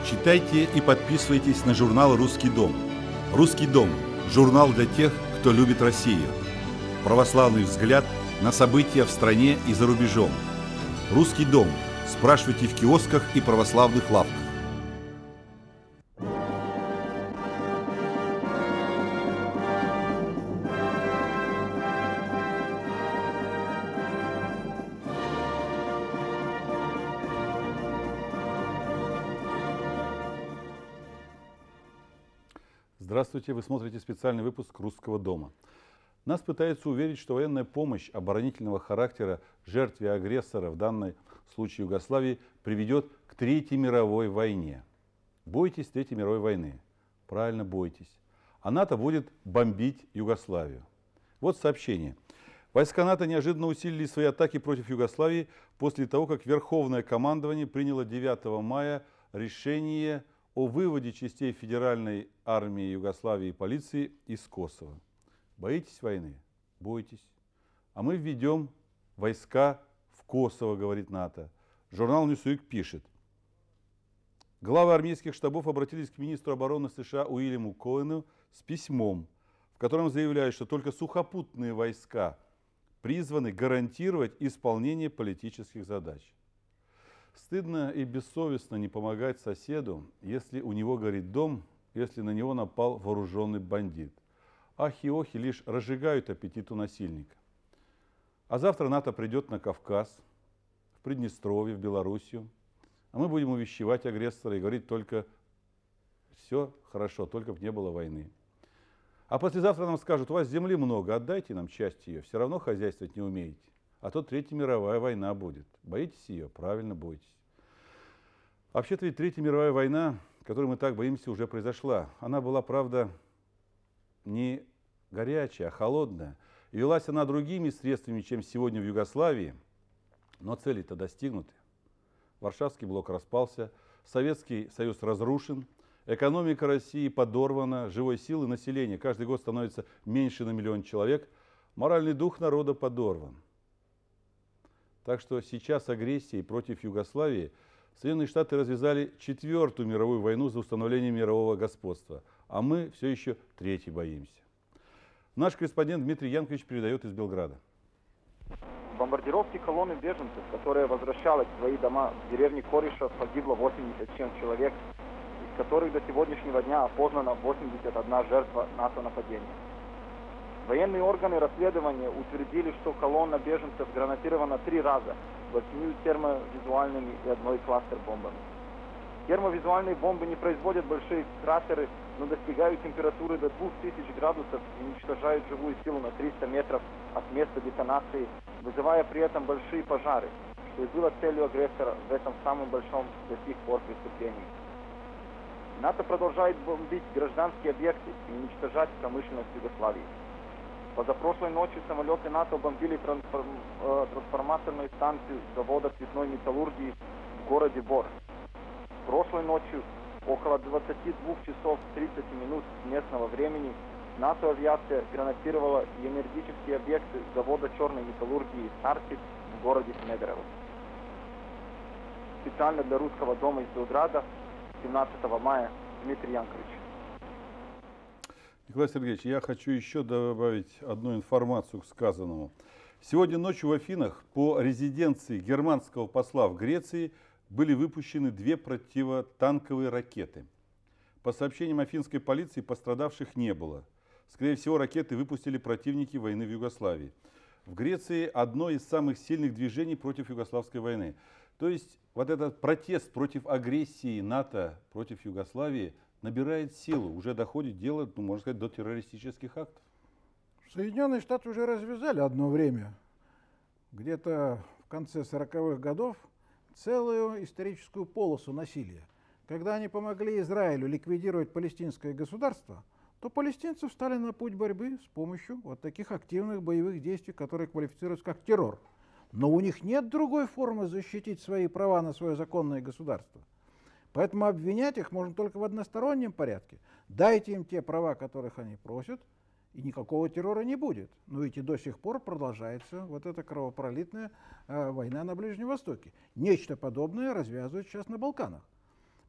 Читайте и подписывайтесь на журнал «Русский дом». «Русский дом» – журнал для тех, кто любит Россию. Православный взгляд на события в стране и за рубежом. «Русский дом». Спрашивайте в киосках и православных лавках. Здравствуйте, вы смотрите специальный выпуск «Русского дома». Нас пытаются уверить, что военная помощь оборонительного характера жертве агрессора, в данном случае Югославии, приведет к Третьей мировой войне. Бойтесь Третьей мировой войны. Правильно, бойтесь. А НАТО будет бомбить Югославию. Вот сообщение. Войска НАТО неожиданно усилили свои атаки против Югославии после того, как Верховное командование приняло 9 мая решение о выводе частей Федеральной армии Югославии и полиции из Косово. Боитесь войны? Бойтесь. А мы введем войска в Косово, говорит НАТО. Журнал Newsweek пишет. Главы армейских штабов обратились к министру обороны США Уильяму Коэну с письмом, в котором заявляют, что только сухопутные войска призваны гарантировать исполнение политических задач. Стыдно и бессовестно не помогать соседу, если у него горит дом, если на него напал вооруженный бандит. Ахи-охи лишь разжигают аппетит у насильника. А завтра НАТО придет на Кавказ, в Приднестровье, в Белоруссию, а мы будем увещевать агрессора и говорить только все хорошо, только бы не было войны. А послезавтра нам скажут, у вас земли много, отдайте нам часть ее, все равно хозяйствовать не умеете. А то Третья мировая война будет. Боитесь ее? Правильно, бойтесь. Вообще-то ведь Третья мировая война, которой мы так боимся, уже произошла. Она была, правда, не горячая, а холодная. И велась она другими средствами, чем сегодня в Югославии. Но цели-то достигнуты. Варшавский блок распался, Советский Союз разрушен, экономика России подорвана, живой силы населения каждый год становится меньше на 1 миллион человек, моральный дух народа подорван. Так что сейчас агрессией против Югославии Соединенные Штаты развязали 4-ю мировую войну за установление мирового господства, а мы все еще 3-й боимся. Наш корреспондент Дмитрий Янкович передает из Белграда. В бомбардировке колонны беженцев, которая возвращалась в свои дома в деревне Кориша, погибло 87 человек, из которых до сегодняшнего дня опознана 81 жертва НАТО-нападения. Военные органы расследования утвердили, что колонна беженцев гранатирована 3 раза, 8 термовизуальными и 1 кластер-бомбами. Термовизуальные бомбы не производят большие кратеры, но достигают температуры до 2000 градусов и уничтожают живую силу на 300 метров от места детонации, вызывая при этом большие пожары, что и было целью агрессора в этом самом большом до сих пор преступлении. НАТО продолжает бомбить гражданские объекты и уничтожать промышленность Югославии. Позапрошлой ночью самолеты НАТО бомбили трансформаторную станцию завода цветной металлургии в городе Бор. Прошлой ночью, около 22 часов 30 минут местного времени, НАТО-авиация гранатировала и энергетические объекты завода черной металлургии «Сарсик» в городе Смедерово. Специально для Русского дома из Белграда 17 мая Дмитрий Янкович. Николай Сергеевич, я хочу еще добавить одну информацию к сказанному. Сегодня ночью в Афинах по резиденции германского посла в Греции были выпущены 2 противотанковые ракеты. По сообщениям афинской полиции, пострадавших не было. Скорее всего, ракеты выпустили противники войны в Югославии. В Греции одно из самых сильных движений против югославской войны. То есть вот этот протест против агрессии НАТО против Югославии набирает силу, уже доходит дело, можно сказать, до террористических актов. Соединенные Штаты уже развязали одно время, где-то в конце 40-х годов, целую историческую полосу насилия. Когда они помогли Израилю ликвидировать палестинское государство, то палестинцы встали на путь борьбы с помощью вот таких активных боевых действий, которые квалифицируются как террор. Но у них нет другой формы защитить свои права на свое законное государство. Поэтому обвинять их можно только в одностороннем порядке. Дайте им те права, которых они просят, и никакого террора не будет. Но ведь и до сих пор продолжается вот эта кровопролитная война на Ближнем Востоке. Нечто подобное развязывают сейчас на Балканах.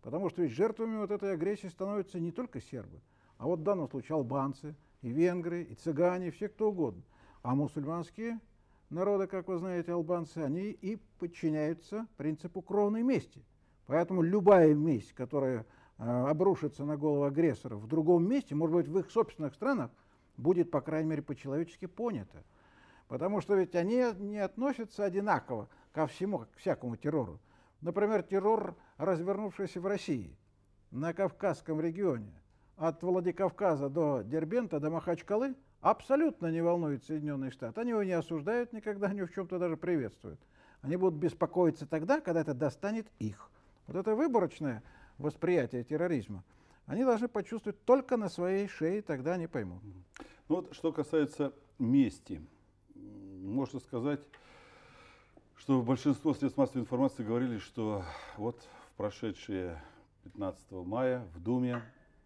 Потому что ведь жертвами вот этой агрессии становятся не только сербы, а вот в данном случае албанцы, и венгры, и цыгане, и все кто угодно. А мусульманские народы, как вы знаете, албанцы, они и подчиняются принципу кровной мести. Поэтому любая месть, которая обрушится на голову агрессоров в другом месте, может быть, в их собственных странах, будет, по крайней мере, по-человечески понята. Потому что ведь они не относятся одинаково ко всему, к всякому террору. Например, террор, развернувшийся в России, на Кавказском регионе, от Владикавказа до Дербента, до Махачкалы, абсолютно не волнует Соединенные Штаты. Они его не осуждают никогда, они в чем-то даже приветствуют. Они будут беспокоиться тогда, когда это достанет их. Вот это выборочное восприятие терроризма они должны почувствовать только на своей шее, тогда они поймут. Ну вот, что касается мести, можно сказать, что большинство средств массовой информации говорили, что вот в прошедшие 15 мая в Думе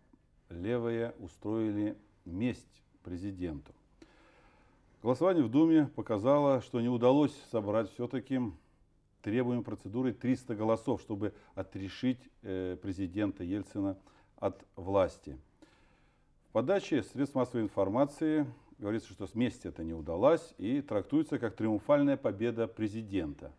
левые устроили месть президенту. Голосование в Думе показало, что не удалось собрать все-таки требуемой процедурой 300 голосов, чтобы отрешить президента Ельцина от власти. В подаче средств массовой информации говорится, что месть это не удалась и трактуется как триумфальная победа президента.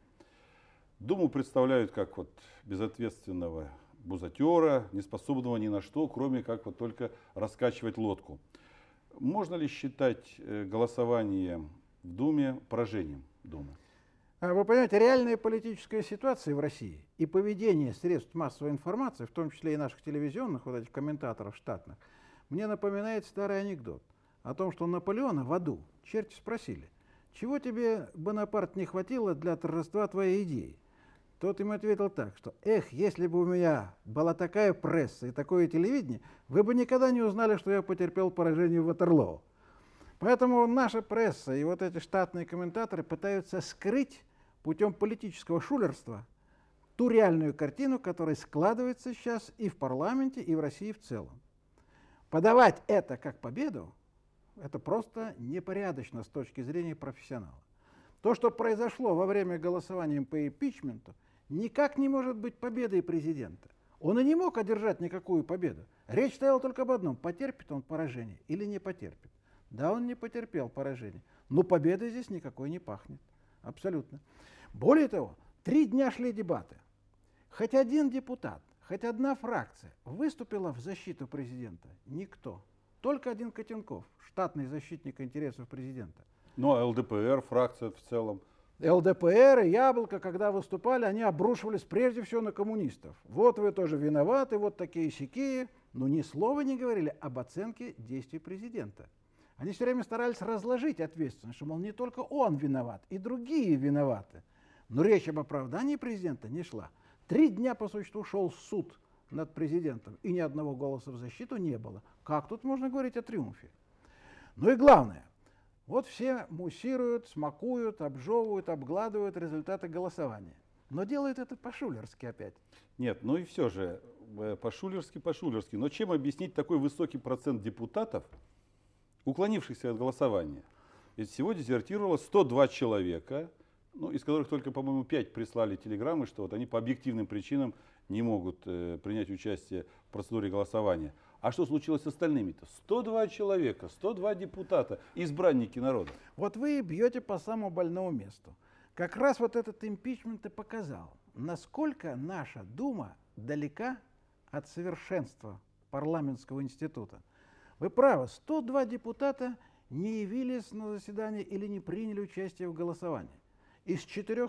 Думу представляют как вот безответственного бузатера, неспособного ни на что, кроме как вот только раскачивать лодку. Можно ли считать голосование в Думе поражением Думы? Вы понимаете, реальная политическая ситуация в России и поведение средств массовой информации, в том числе и наших телевизионных, вот этих комментаторов штатных, мне напоминает старый анекдот о том, что Наполеона в аду черти спросили, чего тебе, Бонапарт, не хватило для торжества твоей идеи? Тот им ответил так, что эх, если бы у меня была такая пресса и такое телевидение, вы бы никогда не узнали, что я потерпел поражение в Ватерлоо. Поэтому наша пресса и вот эти штатные комментаторы пытаются скрыть путем политического шулерства ту реальную картину, которая складывается сейчас и в парламенте, и в России в целом. Подавать это как победу, это просто непорядочно с точки зрения профессионала. То, что произошло во время голосования по импичменту, никак не может быть победой президента. Он и не мог одержать никакую победу. Речь стояла только об одном, потерпит он поражение или не потерпит. Да, он не потерпел поражение, но победой здесь никакой не пахнет. Абсолютно. Более того, 3 дня шли дебаты. Хоть один депутат, хоть одна фракция выступила в защиту президента? Никто. Только один Котенков, штатный защитник интересов президента. Ну а ЛДПР, фракция в целом? ЛДПР и Яблоко, когда выступали, они обрушивались прежде всего на коммунистов. Вот вы тоже виноваты, вот такие-сякие. Но ни слова не говорили об оценке действий президента. Они все время старались разложить ответственность, что, мол, не только он виноват, и другие виноваты. Но речь об оправдании президента не шла. 3 дня по существу шел суд над президентом, и ни одного голоса в защиту не было. Как тут можно говорить о триумфе? Ну и главное, вот все муссируют, смакуют, обжевывают, обгладывают результаты голосования. Но делают это по-шулерски опять. Нет, ну и все же, по-шулерски. Но чем объяснить такой высокий процент депутатов, уклонившихся от голосования? Ведь всего дезертировало 102 человека, ну, из которых только, по-моему, 5 прислали телеграммы, что вот они по объективным причинам не могут принять участие в процедуре голосования. А что случилось с остальными-то? 102 человека, 102 депутата, избранники народа. Вот вы бьете по самому больному месту. Как раз вот этот импичмент и показал, насколько наша Дума далека от совершенства парламентского института. Вы правы, 102 депутата не явились на заседание или не приняли участие в голосовании. Из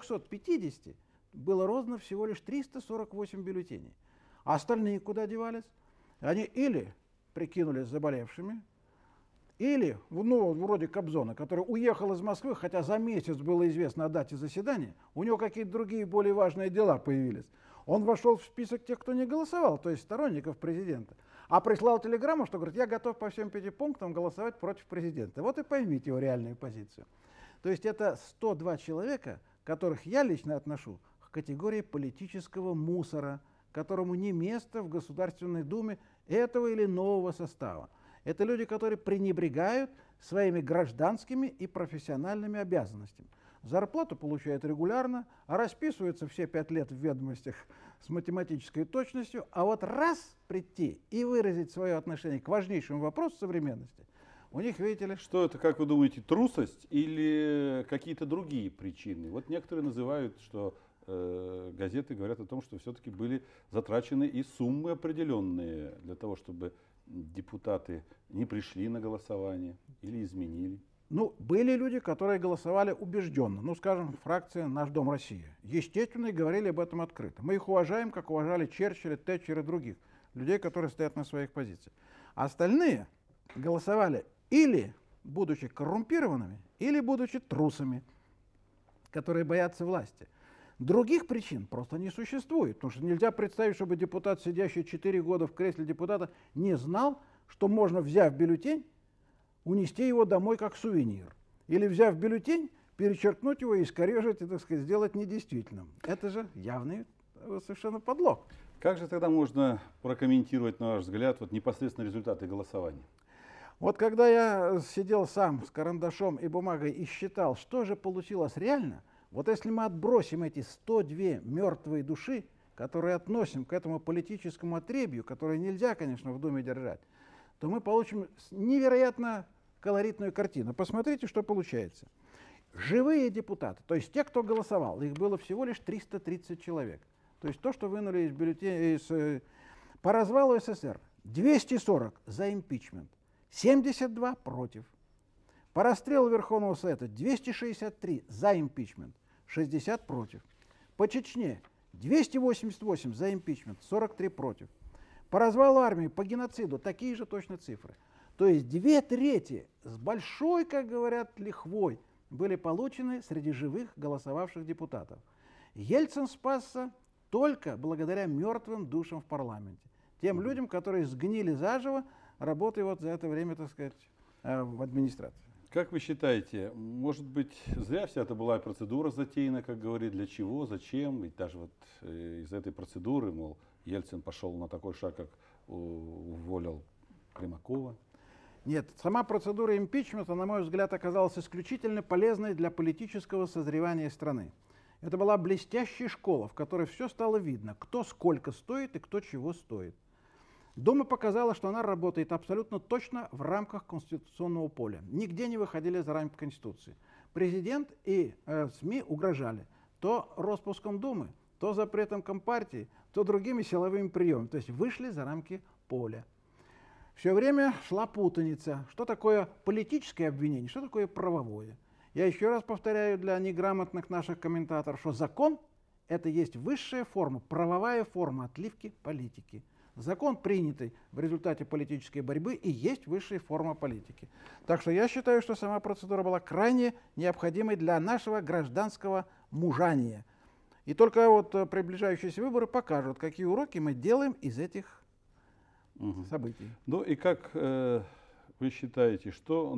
450 было роздано всего лишь 348 бюллетеней. А остальные куда девались? Они или прикинулись заболевшими, или, ну, вроде Кобзона, который уехал из Москвы, хотя за месяц было известно о дате заседания, у него какие-то другие более важные дела появились. Он вошел в список тех, кто не голосовал, то есть сторонников президента. А прислал телеграмму, что говорит, я готов по всем 5 пунктам голосовать против президента. Вот и поймите его реальную позицию. То есть это 102 человека, которых я лично отношу к категории политического мусора, которому не место в Государственной Думе этого или нового состава. Это люди, которые пренебрегают своими гражданскими и профессиональными обязанностями. зарплату получают регулярно, а расписываются все 5 лет в ведомостях с математической точностью, а вот раз прийти и выразить свое отношение к важнейшему вопросу современности, у них, видите ли... Что это, как вы думаете, трусость или какие-то другие причины? Вот некоторые называют, что газеты говорят о том, что все-таки были затрачены и суммы определенные для того, чтобы депутаты не пришли на голосование или изменили. Ну, были люди, которые голосовали убежденно. Ну, скажем, фракция «Наш дом Россия». Естественно, и говорили об этом открыто. Мы их уважаем, как уважали Черчилля, Тэтчера и других людей, которые стоят на своих позициях. А остальные голосовали или будучи коррумпированными, или будучи трусами, которые боятся власти. Других причин просто не существует, потому что нельзя представить, чтобы депутат, сидящий 4 года в кресле депутата, не знал, что можно, взяв бюллетень, унести его домой как сувенир. Или, взяв бюллетень, перечеркнуть его и искорежить, и, так сказать, сделать недействительным. Это же явный совершенно подлог. Как же тогда можно прокомментировать, на ваш взгляд, вот непосредственно результаты голосования? Вот когда я сидел сам с карандашом и бумагой и считал, что же получилось реально, вот если мы отбросим эти 102 мертвые души, которые относим к этому политическому отребью, которые нельзя, конечно, в Думе держать, то мы получим невероятно колоритную картину. Посмотрите, что получается. Живые депутаты, то есть те, кто голосовал, их было всего лишь 330 человек. То есть то, что вынули из бюллетеня, по развалу СССР, 240 за импичмент, 72 против. По расстрелу Верховного Совета 263 за импичмент, 60 против. По Чечне 288 за импичмент, 43 против. По развалу армии, по геноциду такие же точно цифры. То есть 2/3 с большой, как говорят, лихвой были получены среди живых голосовавших депутатов. Ельцин спасся только благодаря мертвым душам в парламенте. Тем людям, которые сгнили заживо, работая вот за это время, так сказать, в администрации. Как вы считаете, может быть, зря вся эта была процедура затеяна, как говорит, для чего, зачем? Ведь даже вот из этой процедуры, мол, Ельцин пошел на такой шаг, как уволил Примакова. Нет, сама процедура импичмента, на мой взгляд, оказалась исключительно полезной для политического созревания страны. Это была блестящая школа, в которой все стало видно, кто сколько стоит и кто чего стоит. Дума показала, что она работает абсолютно точно в рамках конституционного поля. Нигде не выходили за рамки Конституции. Президент и СМИ угрожали то распуском Думы, то запретом Компартии, то другими силовыми приемами. То есть вышли за рамки поля. Все время шла путаница. Что такое политическое обвинение, что такое правовое. Я еще раз повторяю для неграмотных наших комментаторов, что закон – это есть высшая форма, правовая форма отливки политики. Закон, принятый в результате политической борьбы, и есть высшая форма политики. Так что я считаю, что сама процедура была крайне необходимой для нашего гражданского мужания. И только вот приближающиеся выборы покажут, какие уроки мы делаем из этих событий. Ну и как вы считаете, что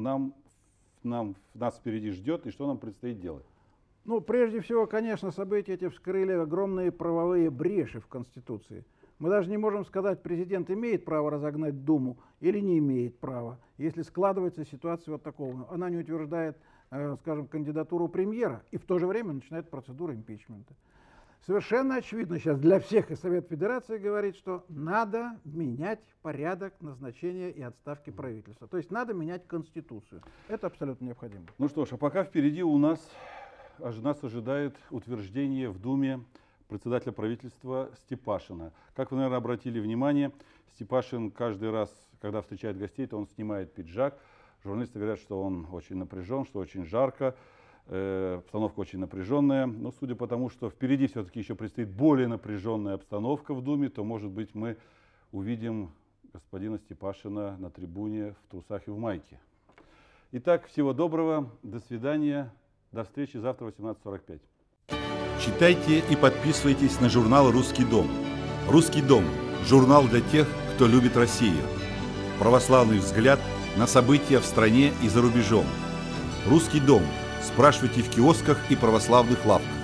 нас впереди ждет и что нам предстоит делать? Ну, прежде всего, конечно, события эти вскрыли огромные правовые бреши в Конституции. Мы даже не можем сказать, президент имеет право разогнать Думу или не имеет права, если складывается ситуация вот такого. Она не утверждает, скажем, кандидатуру премьера и в то же время начинает процедуру импичмента. Совершенно очевидно сейчас для всех, и Совет Федерации говорит, что надо менять порядок назначения и отставки правительства. То есть надо менять Конституцию. Это абсолютно необходимо. Ну что ж, а пока впереди нас ожидает утверждение в Думе председателя правительства Степашина. Как вы, наверное, обратили внимание, Степашин каждый раз, когда встречает гостей, то он снимает пиджак. Журналисты говорят, что он очень напряжен, что очень жарко, обстановка очень напряженная. Но судя по тому, что впереди все-таки еще предстоит более напряженная обстановка в Думе, то, может быть, мы увидим господина Степашина на трибуне в трусах и в майке. Итак, всего доброго, до свидания, до встречи завтра в 18:45. Читайте и подписывайтесь на журнал «Русский дом». «Русский дом» – журнал для тех, кто любит Россию. Православный взгляд на события в стране и за рубежом. «Русский дом». Спрашивайте в киосках и православных лавках.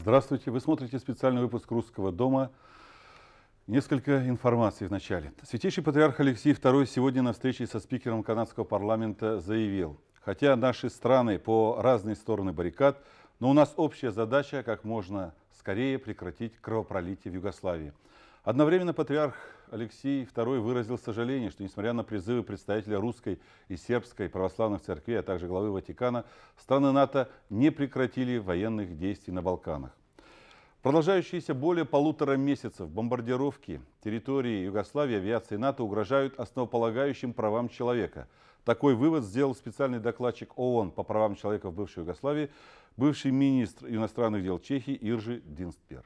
Здравствуйте, вы смотрите специальный выпуск «Русского дома». Несколько информации в начале. Святейший патриарх Алексий II сегодня на встрече со спикером канадского парламента заявил: хотя наши страны по разные стороны баррикад, но у нас общая задача как можно скорее прекратить кровопролитие в Югославии. Одновременно патриарх Алексий II выразил сожаление, что несмотря на призывы представителя русской и сербской православных церквей, а также главы Ватикана, страны НАТО не прекратили военных действий на Балканах. Продолжающиеся более 1,5 месяцев бомбардировки территории Югославии авиацией НАТО угрожают основополагающим правам человека. Такой вывод сделал специальный докладчик ООН по правам человека в бывшей Югославии, бывший министр иностранных дел Чехии Иржи Динстпер.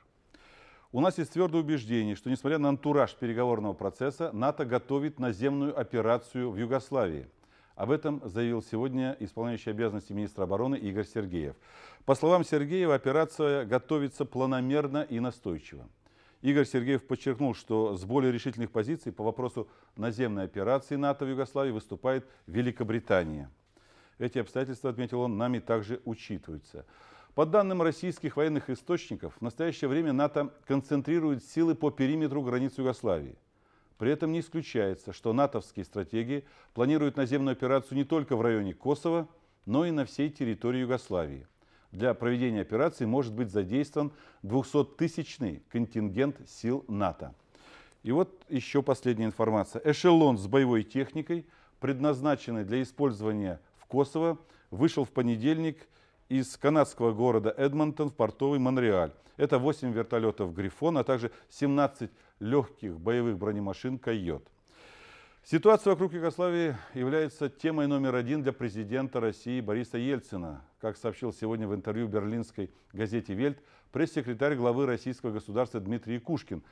У нас есть твердое убеждение, что несмотря на антураж переговорного процесса, НАТО готовит наземную операцию в Югославии. Об этом заявил сегодня исполняющий обязанности министра обороны Игорь Сергеев. По словам Сергеева, операция готовится планомерно и настойчиво. Игорь Сергеев подчеркнул, что с более решительных позиций по вопросу наземной операции НАТО в Югославии выступает Великобритания. Эти обстоятельства, отметил он, нами также учитываются. По данным российских военных источников, в настоящее время НАТО концентрирует силы по периметру границ Югославии. При этом не исключается, что натовские стратегии планируют наземную операцию не только в районе Косово, но и на всей территории Югославии. Для проведения операции может быть задействован 200-тысячный контингент сил НАТО. И вот еще последняя информация. Эшелон с боевой техникой, предназначенный для использования в Косово, вышел в понедельник из канадского города Эдмонтон в портовый Монреаль. Это 8 вертолетов «Грифон», а также 17 легких боевых бронемашин «Койот». Ситуация вокруг Югославии является темой номер 1 для президента России Бориса Ельцина. Как сообщил сегодня в интервью берлинской газете «Вельт» пресс-секретарь главы российского государства Дмитрий Кушкин,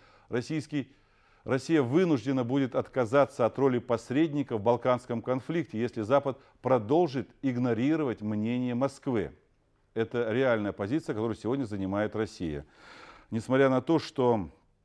Россия вынуждена будет отказаться от роли посредника в балканском конфликте, если Запад продолжит игнорировать мнение Москвы. Это реальная позиция, которую сегодня занимает Россия. Несмотря на то, что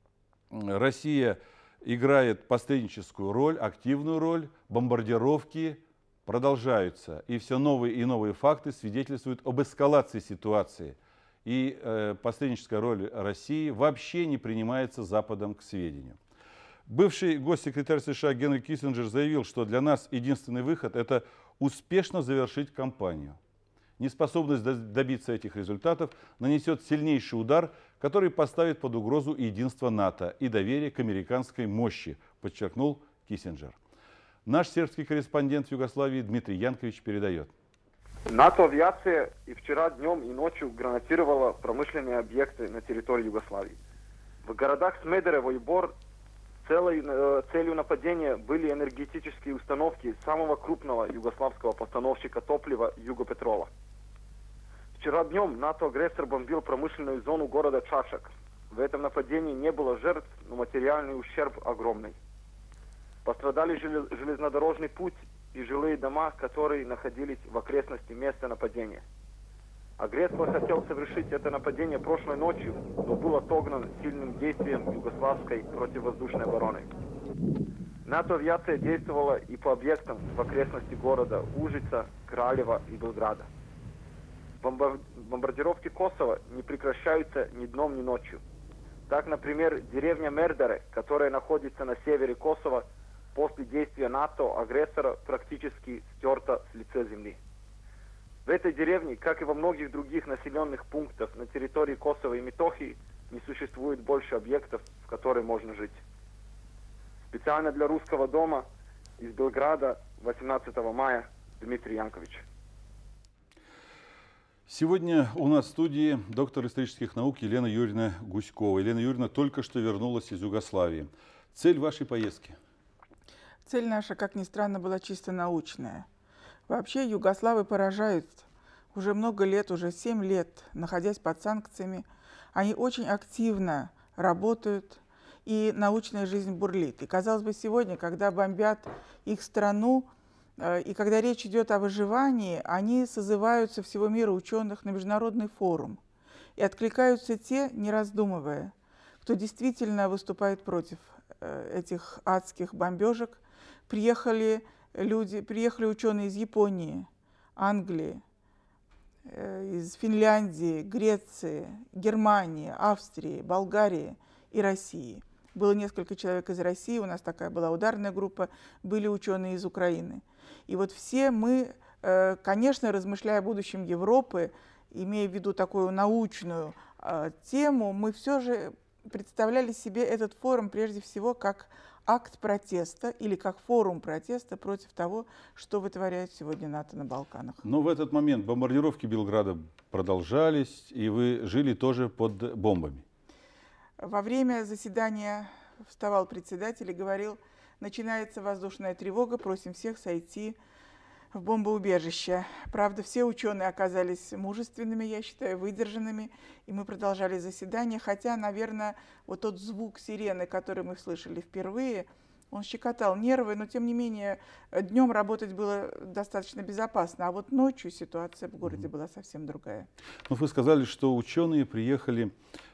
Россия играет посредническую роль, активную роль, бомбардировки продолжаются. И все новые и новые факты свидетельствуют об эскалации ситуации. И посредническая роль России вообще не принимается Западом к сведению. Бывший госсекретарь США Генри Киссинджер заявил, что для нас единственный выход – это успешно завершить кампанию. Неспособность добиться этих результатов нанесет сильнейший удар, который поставит под угрозу единство НАТО и доверие к американской мощи, подчеркнул Киссинджер. Наш сербский корреспондент в Югославии Дмитрий Янкович передает. НАТО-авиация и вчера днем и ночью гранатировала промышленные объекты на территории Югославии. В городах Смедерево и Бор целью нападения были энергетические установки самого крупного югославского постановщика топлива Югопетрола. Вчера днем НАТО-агрессор бомбил промышленную зону города Чачак. В этом нападении не было жертв, но материальный ущерб огромный. Пострадали железнодорожный путь и жилые дома, которые находились в окрестности места нападения. Агрессор хотел совершить это нападение прошлой ночью, но был отогнан сильным действием югославской противовоздушной обороны. НАТО-авиация действовала и по объектам в окрестности города Ужица, Кралева и Белграда. Бомбардировки Косово не прекращаются ни днем, ни ночью. Так, например, деревня Мердаре, которая находится на севере Косово, после действия НАТО-агрессора практически стерта с лица земли. В этой деревне, как и во многих других населенных пунктах на территории Косово и Метохии, не существует больше объектов, в которых можно жить. Специально для Русского дома из Белграда 18 мая Дмитрий Янкович. Сегодня у нас в студии доктор исторических наук Елена Юрьевна Гуськова. Елена Юрьевна только что вернулась из Югославии. Цель вашей поездки? Цель наша, как ни странно, была чисто научная. Вообще югославы поражают. Уже много лет, уже 7 лет, находясь под санкциями, они очень активно работают, и научная жизнь бурлит. И, казалось бы, сегодня, когда бомбят их страну, и когда речь идет о выживании, они созывают со всего мира ученых на международный форум. И откликаются те, не раздумывая, кто действительно выступает против этих адских бомбежек. Приехали ученые из Японии, Англии, из Финляндии, Греции, Германии, Австрии, Болгарии и России. Было несколько человек из России, у нас такая была ударная группа, были ученые из Украины. И вот все мы, конечно, размышляя о будущем Европы, имея в виду такую научную тему, мы все же представляли себе этот форум прежде всего как акт протеста или как форум протеста против того, что вытворяет сегодня НАТО на Балканах. Но в этот момент бомбардировки Белграда продолжались, и вы жили тоже под бомбами. Во время заседания вставал председатель и говорил: начинается воздушная тревога, просим всех сойти в бомбоубежище. Правда, все ученые оказались мужественными, я считаю, выдержанными, и мы продолжали заседание, хотя, наверное, вот тот звук сирены, который мы слышали впервые, он щекотал нервы, но, тем не менее, днем работать было достаточно безопасно, а вот ночью ситуация в городе была совсем другая. Ну, вы сказали, что ученые приехали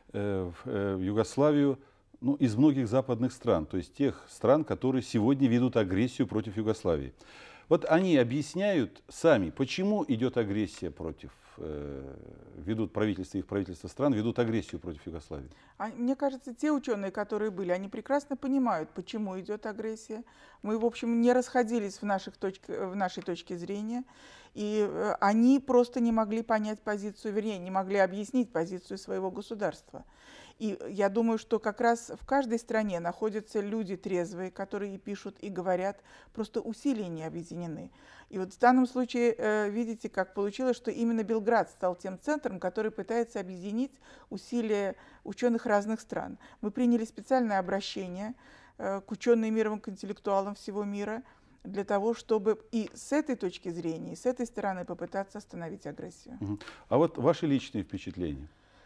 в Югославию, ну, из многих западных стран, то есть тех стран, которые сегодня ведут агрессию против Югославии. Вот они объясняют сами, почему идет агрессия против, ведут правительства, их правительства стран, ведут агрессию против Югославии. Мне кажется, те ученые, которые были, они прекрасно понимают, почему идет агрессия. Мы, в общем, не расходились в нашей точке зрения, и они просто не могли понять позицию, вернее, не могли объяснить позицию своего государства. И я думаю, что как раз в каждой стране находятся люди трезвые, которые и пишут, и говорят, просто усилия не объединены. И вот в данном случае видите, как получилось, что именно Белград стал тем центром, который пытается объединить усилия ученых разных стран. Мы приняли специальное обращение к ученым и мировым, к интеллектуалам всего мира, для того, чтобы и с этой точки зрения, и с этой стороны попытаться остановить агрессию. А вот ваши личные впечатления?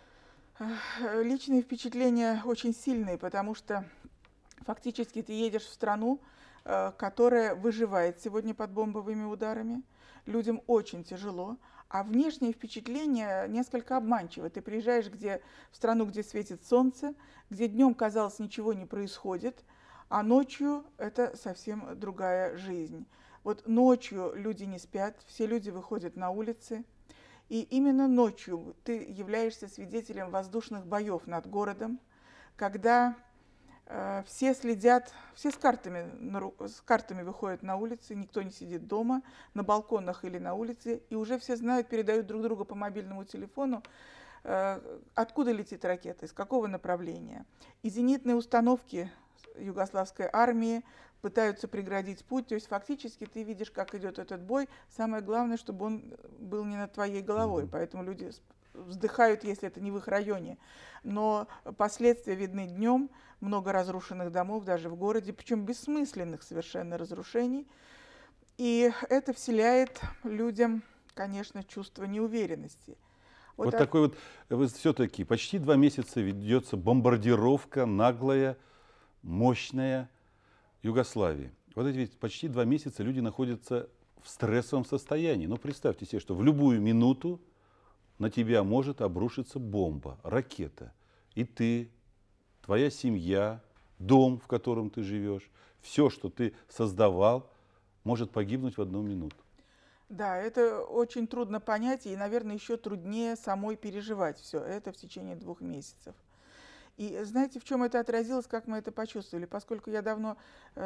Личные впечатления очень сильные, потому что фактически ты едешь в страну, которая выживает сегодня под бомбовыми ударами. Людям очень тяжело, а внешнее впечатление несколько обманчиво. Ты приезжаешь в страну, где светит солнце, где днем, казалось, ничего не происходит, а ночью это совсем другая жизнь. Вот ночью люди не спят, все люди выходят на улицы. И именно ночью ты являешься свидетелем воздушных боев над городом, когда все следят, все с картами выходят на улицы, никто не сидит дома, на балконах или на улице, и уже все знают, передают друг другу по мобильному телефону, откуда летит ракета, из какого направления. И зенитные установки югославской армии пытаются преградить путь, то есть фактически ты видишь, как идет этот бой. Самое главное, чтобы он был не над твоей головой, поэтому люди вздыхают, если это не в их районе. Но последствия видны днем, много разрушенных домов даже в городе, причем бессмысленных совершенно разрушений. И это вселяет людям, конечно, чувство неуверенности. Вот такой вот, все-таки почти 2 месяца ведется бомбардировка наглая, мощная Югославии. Вот эти ведь почти 2 месяца люди находятся в стрессовом состоянии. Но представьте себе, что в любую минуту на тебя может обрушиться бомба, ракета. И ты, твоя семья, дом, в котором ты живешь, все, что ты создавал, может погибнуть в 1 минуту. Да, это очень трудно понять, и, наверное, еще труднее самой переживать все это в течение 2 месяцев. И знаете, в чем это отразилось, как мы это почувствовали? Поскольку я давно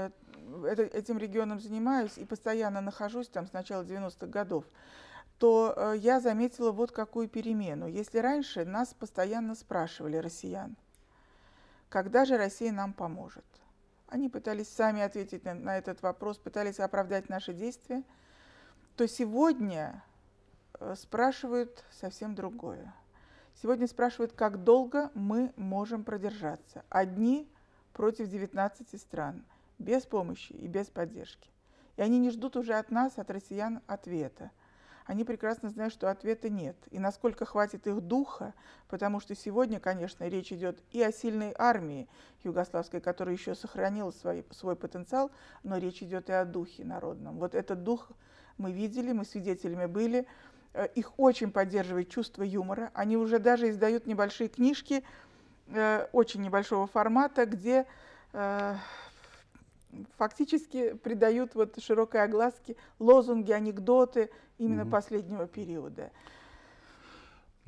этим регионом занимаюсь и постоянно нахожусь там с начала 90-х годов, то я заметила вот какую перемену. Если раньше нас постоянно спрашивали, россиян, когда же Россия нам поможет? Они пытались сами ответить на этот вопрос, пытались оправдать наши действия, то сегодня спрашивают совсем другое. Сегодня спрашивают, как долго мы можем продержаться. Одни против 19 стран, без помощи и без поддержки. И они не ждут уже от нас, от россиян, ответа. Они прекрасно знают, что ответа нет. И насколько хватит их духа, потому что сегодня, конечно, речь идет и о сильной армии югославской, которая еще сохранила свой потенциал, но речь идет и о духе народном. Вот этот дух мы видели, мы свидетелями были. Их очень поддерживает чувство юмора. Они уже даже издают небольшие книжки очень небольшого формата, где фактически придают вот широкой огласке лозунги, анекдоты именно последнего периода.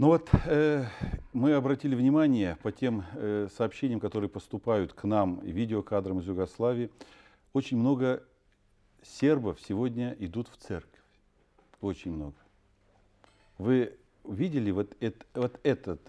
Ну вот мы обратили внимание по тем сообщениям, которые поступают к нам, и видеокадрам из Югославии, очень много сербов сегодня идут в церковь. Очень много. Вы видели вот этот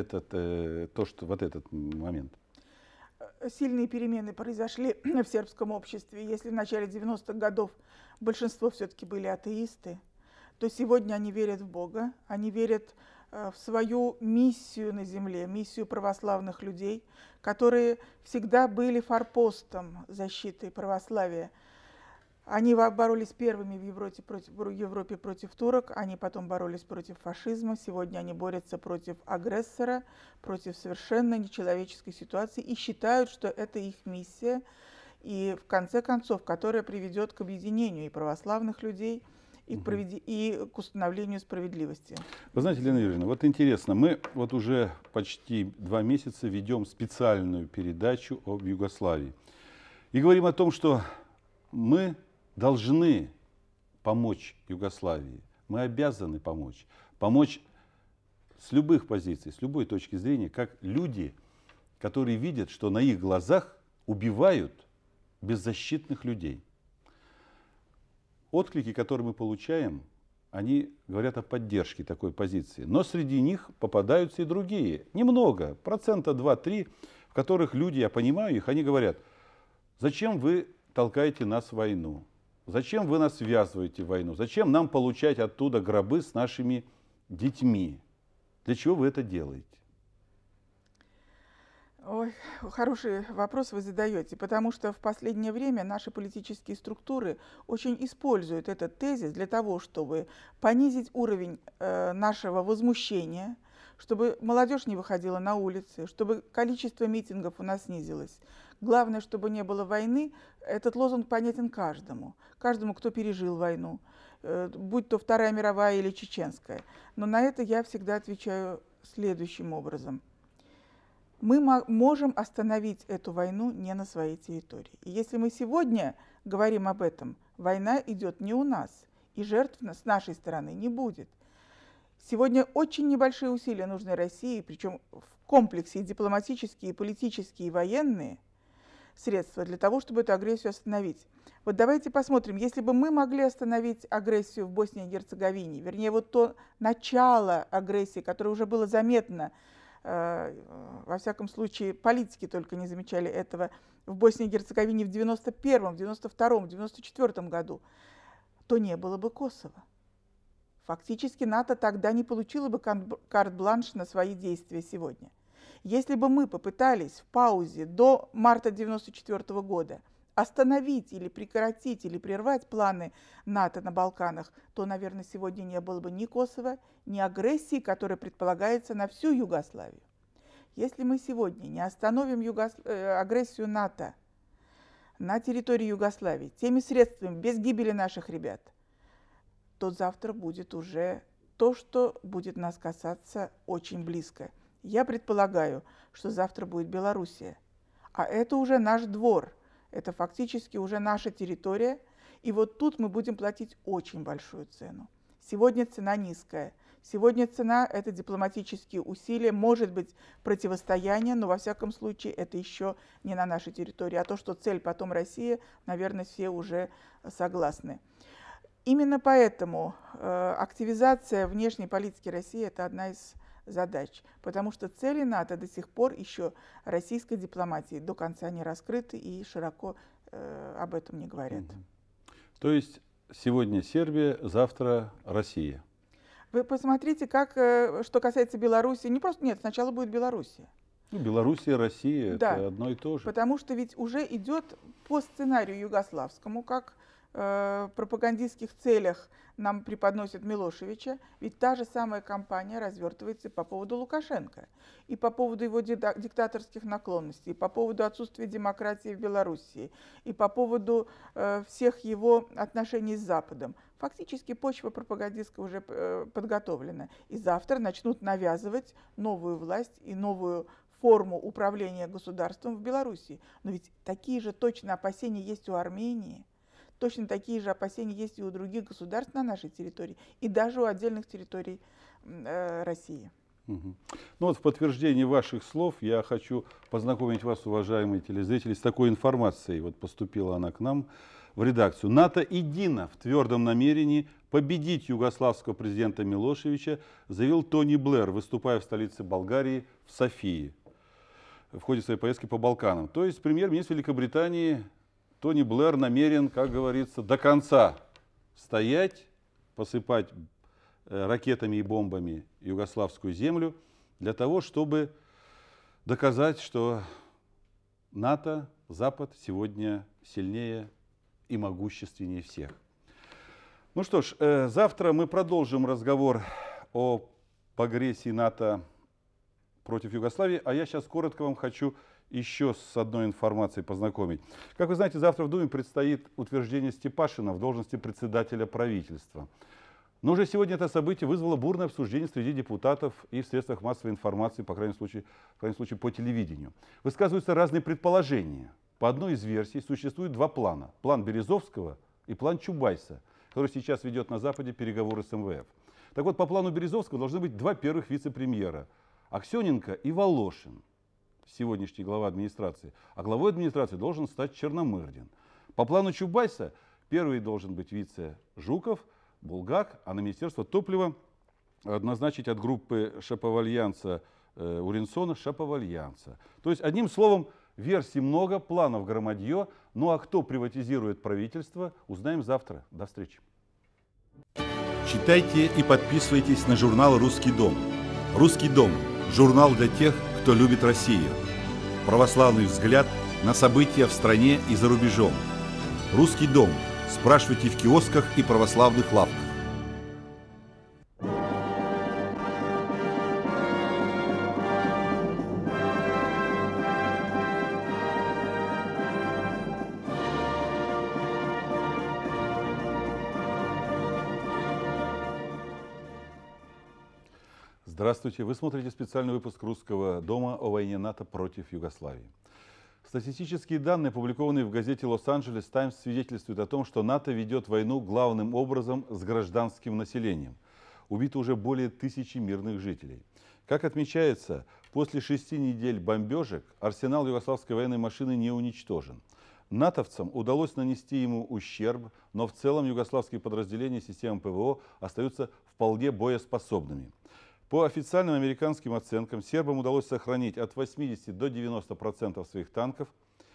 момент? Сильные перемены произошли в сербском обществе. Если в начале 90-х годов большинство все-таки были атеисты, то сегодня они верят в Бога, они верят в свою миссию на земле, миссию православных людей, которые всегда были форпостом защиты православия. Они боролись первыми в Европе против турок, они потом боролись против фашизма, сегодня они борются против агрессора, против совершенно нечеловеческой ситуации и считают, что это их миссия, и в конце концов, которая приведет к объединению и православных людей, и к установлению справедливости. Вы знаете, Елена Юрьевна, вот интересно, мы вот уже почти 2 месяца ведем специальную передачу об Югославии и говорим о том, что мы должны помочь Югославии, мы обязаны помочь с любых позиций, с любой точки зрения, как люди, которые видят, что на их глазах убивают беззащитных людей. Отклики, которые мы получаем, они говорят о поддержке такой позиции. Но среди них попадаются и другие. Немного, 2-3%, в которых люди, я понимаю их, они говорят: зачем вы толкаете нас в войну? Зачем вы нас связываете в войну? Зачем нам получать оттуда гробы с нашими детьми? Для чего вы это делаете? Ой, хороший вопрос вы задаете, потому что в последнее время наши политические структуры очень используют этот тезис для того, чтобы понизить уровень нашего возмущения, чтобы молодежь не выходила на улицы, чтобы количество митингов у нас снизилось. Главное, чтобы не было войны. Этот лозунг понятен каждому, кто пережил войну, будь то Вторая мировая или Чеченская. Но на это я всегда отвечаю следующим образом. Мы можем остановить эту войну не на своей территории. И если мы сегодня говорим об этом, война идет не у нас, и жертв с нашей стороны не будет. Сегодня очень небольшие усилия нужны России, причем в комплексе и дипломатические, и политические, и военные средства для того, чтобы эту агрессию остановить. Вот давайте посмотрим, если бы мы могли остановить агрессию в Боснии и Герцеговине, вернее, вот то начало агрессии, которое уже было заметно, во всяком случае, политики только не замечали этого, в Боснии и Герцеговине в 91-м, 92-м, 94-м году, то не было бы Косово. Фактически НАТО тогда не получило бы карт-бланш на свои действия сегодня. Если бы мы попытались в паузе до марта 1994 года остановить или прекратить, или прервать планы НАТО на Балканах, то, наверное, сегодня не было бы ни Косово, ни агрессии, которая предполагается на всю Югославию. Если мы сегодня не остановим агрессию НАТО на территории Югославии теми средствами, без гибели наших ребят, то завтра будет уже то, что будет нас касаться очень близко. Я предполагаю, что завтра будет Белоруссия, а это уже наш двор. Это фактически уже наша территория, и вот тут мы будем платить очень большую цену. Сегодня цена низкая. Сегодня цена – это дипломатические усилия, может быть, противостояние, но во всяком случае это еще не на нашей территории. А то, что цель потом Россия, наверное, все уже согласны. Именно поэтому активизация внешней политики России – это одна из задач, потому что цели НАТО до сих пор еще российской дипломатии до конца не раскрыты и широко об этом не говорят. То есть сегодня Сербия, завтра Россия. Вы посмотрите, что касается Беларуси, нет, сначала будет Белоруссия. Ну, Белоруссия, Россия, да, это одно и то же. Потому что ведь уже идет по сценарию югославскому, как в пропагандистских целях нам преподносят Милошевича, ведь та же самая кампания развертывается по поводу Лукашенко, и по поводу его диктаторских наклонностей, и по поводу отсутствия демократии в Белоруссии, и по поводу всех его отношений с Западом. Фактически почва пропагандистская уже подготовлена, и завтра начнут навязывать новую власть и новую форму управления государством в Белоруссии. Но ведь такие же точно опасения есть у Армении. Точно такие же опасения есть и у других государств на нашей территории, и даже у отдельных территорий России. Ну вот в подтверждение ваших слов я хочу познакомить вас, уважаемые телезрители, с такой информацией. Вот поступила она к нам в редакцию. НАТО едино в твердом намерении победить югославского президента Милошевича, заявил Тони Блэр, выступая в столице Болгарии в Софии в ходе своей поездки по Балканам. То есть премьер-министр Великобритании Тони Блэр намерен, как говорится, до конца стоять, посыпать ракетами и бомбами югославскую землю для того, чтобы доказать, что НАТО, Запад сегодня сильнее и могущественнее всех. Ну что ж, завтра мы продолжим разговор о агрессии НАТО против Югославии, а я сейчас коротко вам хочу еще с одной информацией познакомить. Как вы знаете, завтра в Думе предстоит утверждение Степашина в должности председателя правительства. Но уже сегодня это событие вызвало бурное обсуждение среди депутатов и в средствах массовой информации, по крайнем случае по телевидению. Высказываются разные предположения. По одной из версий существует два плана. План Березовского и план Чубайса, который сейчас ведет на Западе переговоры с МВФ. Так вот, по плану Березовского должны быть два первых вице-премьера. Аксененко и Волошин, сегодняшний глава администрации. А главой администрации должен стать Черномырдин. По плану Чубайса первый должен быть вице Жуков, Булгак, а на Министерство топлива назначить от группы Шаповальянца Уринсона Шаповальянца. То есть, одним словом, версий много, планов громадье. Ну а кто приватизирует правительство, узнаем завтра. До встречи. Читайте и подписывайтесь на журнал «Русский дом». «Русский дом» – журнал для тех, кто любит Россию. Православный взгляд на события в стране и за рубежом. «Русский дом». Спрашивайте в киосках и православных лавках. Здравствуйте! Вы смотрите специальный выпуск «Русского дома» о войне НАТО против Югославии. Статистические данные, опубликованные в газете «Лос-Анджелес Таймс», свидетельствуют о том, что НАТО ведет войну главным образом с гражданским населением. Убито уже более 1000 мирных жителей. Как отмечается, после 6 недель бомбежек арсенал югославской военной машины не уничтожен. натовцам удалось нанести ему ущерб, но в целом югославские подразделения системы ПВО остаются вполне боеспособными. По официальным американским оценкам, сербам удалось сохранить от 80 до 90% своих танков,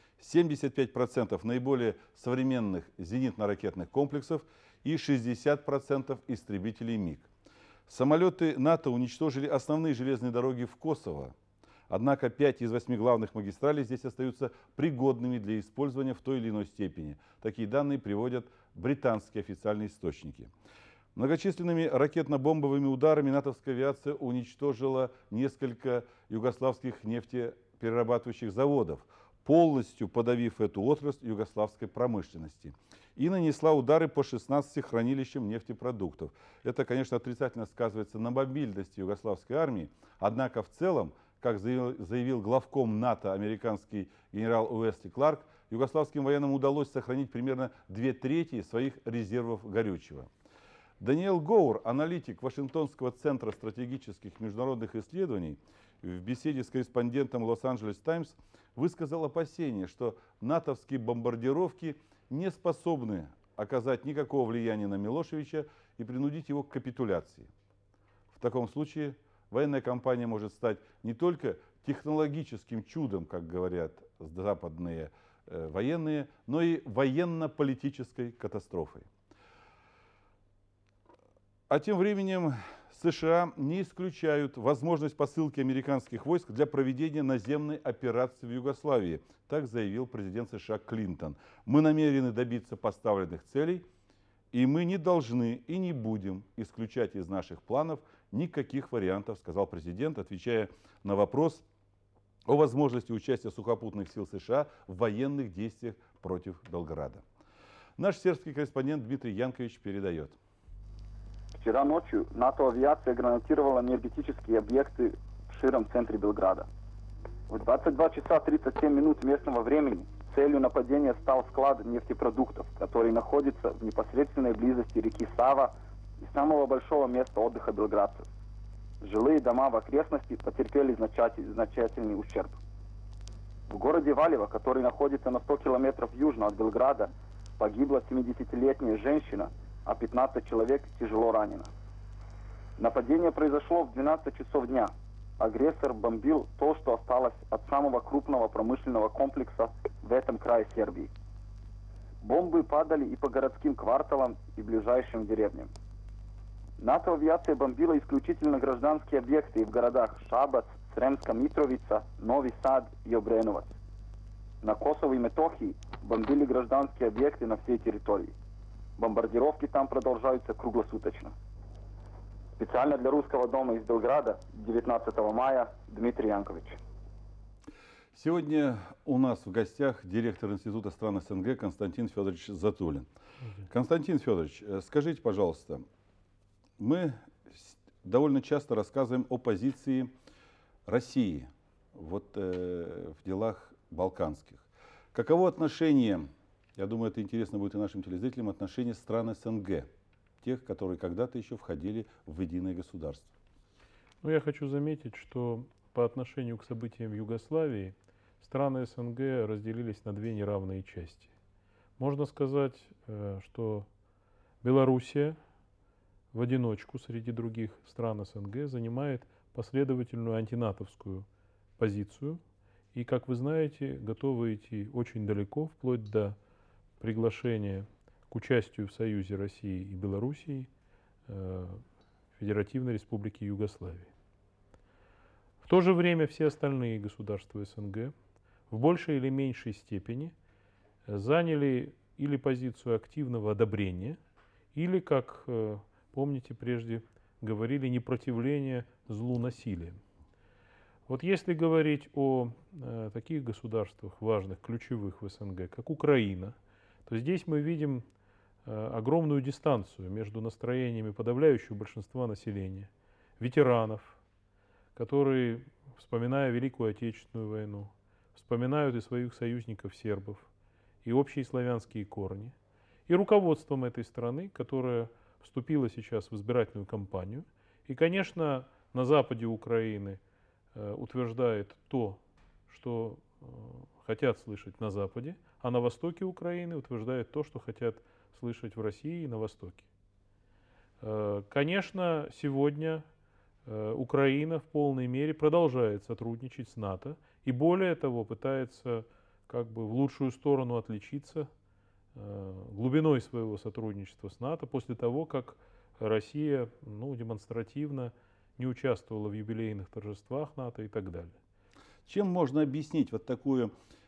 75% наиболее современных зенитно-ракетных комплексов и 60% истребителей МиГ. Самолеты НАТО уничтожили основные железные дороги в Косово. Однако 5 из 8 главных магистралей здесь остаются пригодными для использования в той или иной степени. Такие данные приводят британские официальные источники. Многочисленными ракетно-бомбовыми ударами натовская авиация уничтожила несколько югославских нефтеперерабатывающих заводов, полностью подавив эту отрасль югославской промышленности. И нанесла удары по 16 хранилищам нефтепродуктов. Это, конечно, отрицательно сказывается на мобильности югославской армии, однако в целом, как заявил главком НАТО американский генерал Уэсли Кларк, югославским военным удалось сохранить примерно 2/3 своих резервов горючего. Даниэл Гоур, аналитик Вашингтонского центра стратегических международных исследований, в беседе с корреспондентом Лос-Анджелес Таймс высказал опасение, что натовские бомбардировки не способны оказать никакого влияния на Милошевича и принудить его к капитуляции. В таком случае военная кампания может стать не только технологическим чудом, как говорят западные военные, но и военно-политической катастрофой. А тем временем США не исключают возможность посылки американских войск для проведения наземной операции в Югославии. Так заявил президент США Клинтон. Мы намерены добиться поставленных целей, и мы не должны и не будем исключать из наших планов никаких вариантов, сказал президент, отвечая на вопрос о возможности участия сухопутных сил США в военных действиях против Белграда. Наш сербский корреспондент Дмитрий Янкович передает. Вчера ночью НАТО-авиация гранатировала энергетические объекты в широм центре Белграда. В 22 часа 37 минут местного времени целью нападения стал склад нефтепродуктов, который находится в непосредственной близости реки Сава и самого большого места отдыха белградцев. жилые дома в окрестности потерпели значительный ущерб. В городе Валево, который находится на 100 километров южно от Белграда, погибла 70-летняя женщина, а 15 человек тяжело ранено. Нападение произошло в 12 часов дня. Агрессор бомбил то, что осталось от самого крупного промышленного комплекса в этом крае Сербии. Бомбы падали и по городским кварталам, и ближайшим деревням. НАТО-авиация бомбила исключительно гражданские объекты и в городах Шабац, Сремска Митровица, Нови Сад и Обреноваc. На Косово и Метохии бомбили гражданские объекты на всей территории. Бомбардировки там продолжаются круглосуточно. Специально для Русского дома из Белграда 19 мая Дмитрий Янкович. Сегодня у нас в гостях директор Института стран СНГ Константин Федорович Затулин. Константин Федорович, скажите, пожалуйста, мы довольно часто рассказываем о позиции России в делах балканских. Каково отношение, я думаю, это интересно будет и нашим телезрителям, отношение стран СНГ, тех, которые когда-то еще входили в единое государство? Ну, я хочу заметить, что по отношению к событиям в Югославии страны СНГ разделились на две неравные части. Можно сказать, что Белоруссия в одиночку среди других стран СНГ занимает последовательную антинатовскую позицию и, как вы знаете, готова идти очень далеко, вплоть до приглашения к участию в Союзе России и Белоруссии Федеративной Республики Югославии. В то же время все остальные государства СНГ в большей или меньшей степени заняли или позицию активного одобрения, или, как помните, прежде говорили, непротивление злу насилием. Вот если говорить о таких государствах важных, ключевых в СНГ, как Украина, то здесь мы видим огромную дистанцию между настроениями подавляющего большинства населения, ветеранов, которые, вспоминая Великую Отечественную войну, вспоминают и своих союзников сербов, и общие славянские корни, и руководством этой страны, которая вступила сейчас в избирательную кампанию, и, конечно, на западе Украины утверждает то, что хотят слышать на западе, а на востоке Украины утверждает то, что хотят слышать в России и на востоке. Конечно, сегодня Украина в полной мере продолжает сотрудничать с НАТО и, более того, пытается как бы в лучшую сторону отличиться глубиной своего сотрудничества с НАТО после того, как Россия демонстративно не участвовала в юбилейных торжествах НАТО и так далее. Чем можно объяснить вот такую,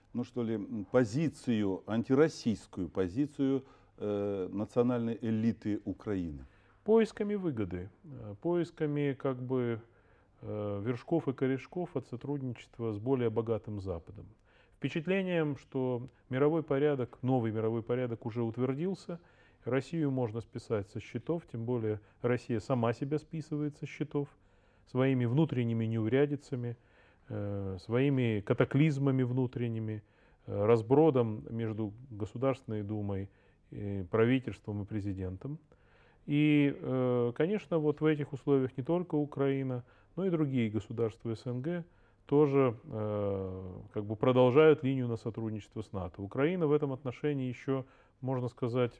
позицию, антироссийскую позицию национальной элиты Украины? Поисками выгоды, поисками вершков и корешков от сотрудничества с более богатым Западом. Впечатлением, что мировой порядок, новый мировой порядок уже утвердился, Россию можно списать со счетов, тем более Россия сама себя списывает со счетов своими внутренними неурядицами, своими катаклизмами внутренними, разбродом между Государственной Думой, правительством и президентом. И, конечно, вот в этих условиях не только Украина, но и другие государства СНГ тоже продолжают линию на сотрудничество с НАТО. Украина в этом отношении еще, можно сказать,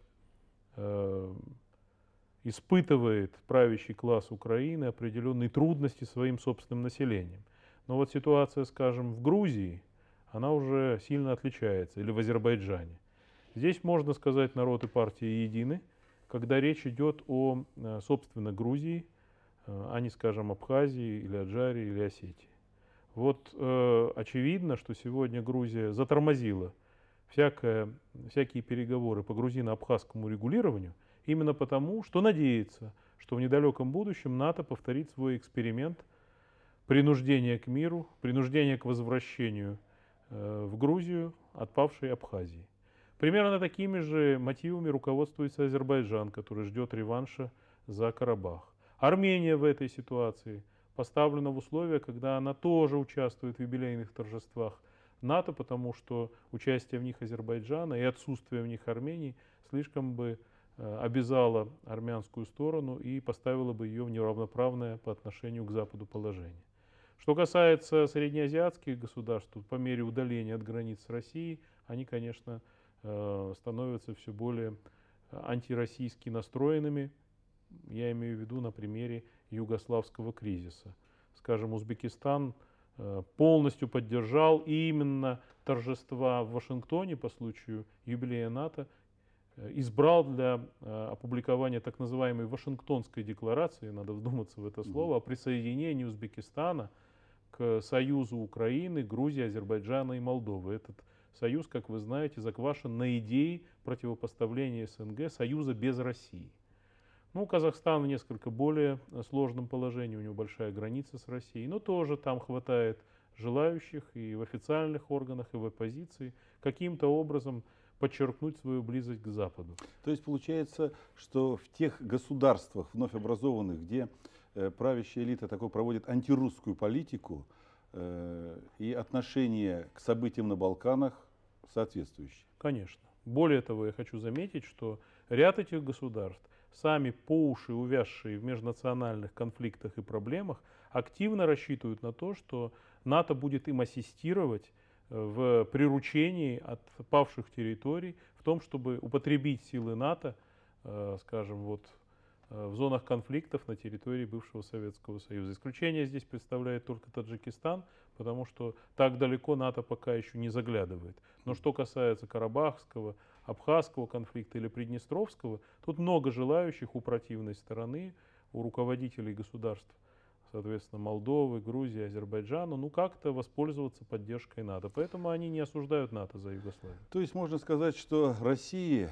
испытывает правящий класс Украины определенные трудности своим собственным населением. Но вот ситуация, скажем, в Грузии, она уже сильно отличается, или в Азербайджане. Здесь, можно сказать, народ и партия едины, когда речь идет о, собственно, Грузии, а не, скажем, Абхазии, или Аджарии, или Осетии. Вот очевидно, что сегодня Грузия затормозила всякие переговоры по грузино-абхазскому регулированию именно потому, что надеется, что в недалеком будущем НАТО повторит свой эксперимент принуждения к миру, принуждения к возвращению в Грузию отпавшей Абхазии. Примерно такими же мотивами руководствуется Азербайджан, который ждет реванша за Карабах. Армения в этой ситуации поставлена в условия, когда она тоже участвует в юбилейных торжествах НАТО, потому что участие в них Азербайджана и отсутствие в них Армении слишком бы обязала армянскую сторону и поставила бы ее в неравноправное по отношению к Западу положение. Что касается среднеазиатских государств, то по мере удаления от границ России, они, конечно, становятся все более антироссийски настроенными. Я имею в виду на примере югославского кризиса. Скажем, Узбекистан полностью поддержал именно торжества в Вашингтоне по случаю юбилея НАТО, избрал для опубликования так называемой Вашингтонской декларации, надо вдуматься в это слово, о присоединении Узбекистана к союзу Украины, Грузии, Азербайджана и Молдовы. Этот союз, как вы знаете, заквашен на идее противопоставления СНГ союза без России. Ну, Казахстан в несколько более сложном положении, у него большая граница с Россией, но тоже там хватает желающих и в официальных органах, и в оппозиции каким-то образом подчеркнуть свою близость к Западу. То есть получается, что в тех государствах вновь образованных, где правящая элита такой проводит антирусскую политику, и отношение к событиям на Балканах соответствующее. Конечно. Более того, я хочу заметить, что ряд этих государств, сами по уши увязшие в межнациональных конфликтах и проблемах, активно рассчитывают на то, что НАТО будет им ассистировать в приручении отпавших территорий, в том, чтобы употребить силы НАТО, скажем, вот, в зонах конфликтов на территории бывшего Советского Союза. Исключение здесь представляет только Таджикистан, потому что так далеко НАТО пока еще не заглядывает. Но что касается Карабахского, Абхазского конфликта или Приднестровского, тут много желающих у противной стороны, у руководителей государств, соответственно, Молдовы, Грузии, Азербайджана, ну как-то воспользоваться поддержкой НАТО. Поэтому они не осуждают НАТО за Югославию. То есть можно сказать, что России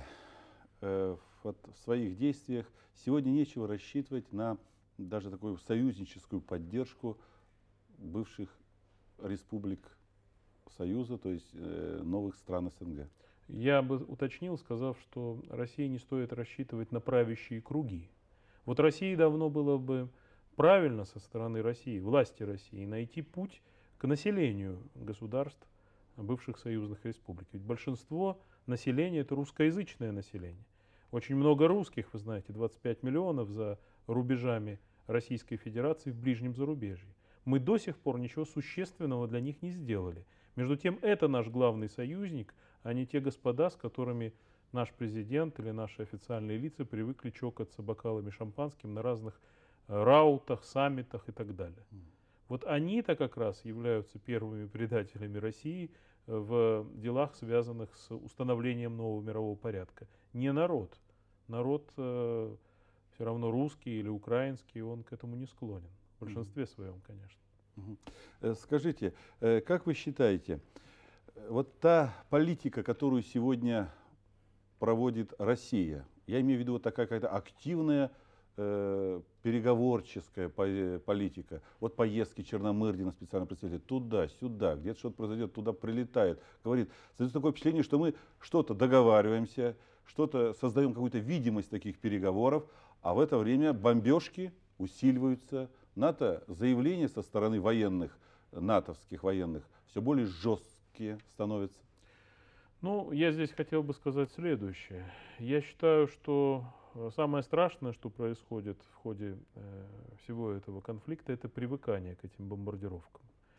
в своих действиях сегодня нечего рассчитывать на даже такую союзническую поддержку бывших республик Союза, то есть новых стран СНГ. Я бы уточнил, сказав, что России не стоит рассчитывать на правящие круги. Вот России давно было бы правильно со стороны России, власти России, найти путь к населению государств бывших союзных республик. Ведь большинство населения – это русскоязычное население. Очень много русских, вы знаете, 25 миллионов за рубежами Российской Федерации в ближнем зарубежье. Мы до сих пор ничего существенного для них не сделали. Между тем, это наш главный союзник, а не те господа, с которыми наш президент или наши официальные лица привыкли чокаться бокалами шампанским на разных раутах, саммитах и так далее. Вот они-то как раз являются первыми предателями России в делах, связанных с установлением нового мирового порядка. Не народ. Народ все равно русский или украинский, он к этому не склонен. В большинстве своем, конечно. Скажите, как вы считаете, вот та политика, которую сегодня проводит Россия, я имею в виду вот такая какая-то активная переговорческая политика, вот поездки Черномырдина, специального представителя, туда-сюда, где-то что-то произойдет, туда прилетает, говорит, создается такое впечатление, что мы что-то договариваемся, что-то создаем какую-то видимость таких переговоров, а в это время бомбежки усиливаются, НАТО, заявления со стороны военных, натовских военных, все более жесткие становятся. Ну, я здесь хотел бы сказать следующее. Я считаю, что самое страшное, что происходит в ходе всего этого конфликта, это привыкание к этим бомбардировкам.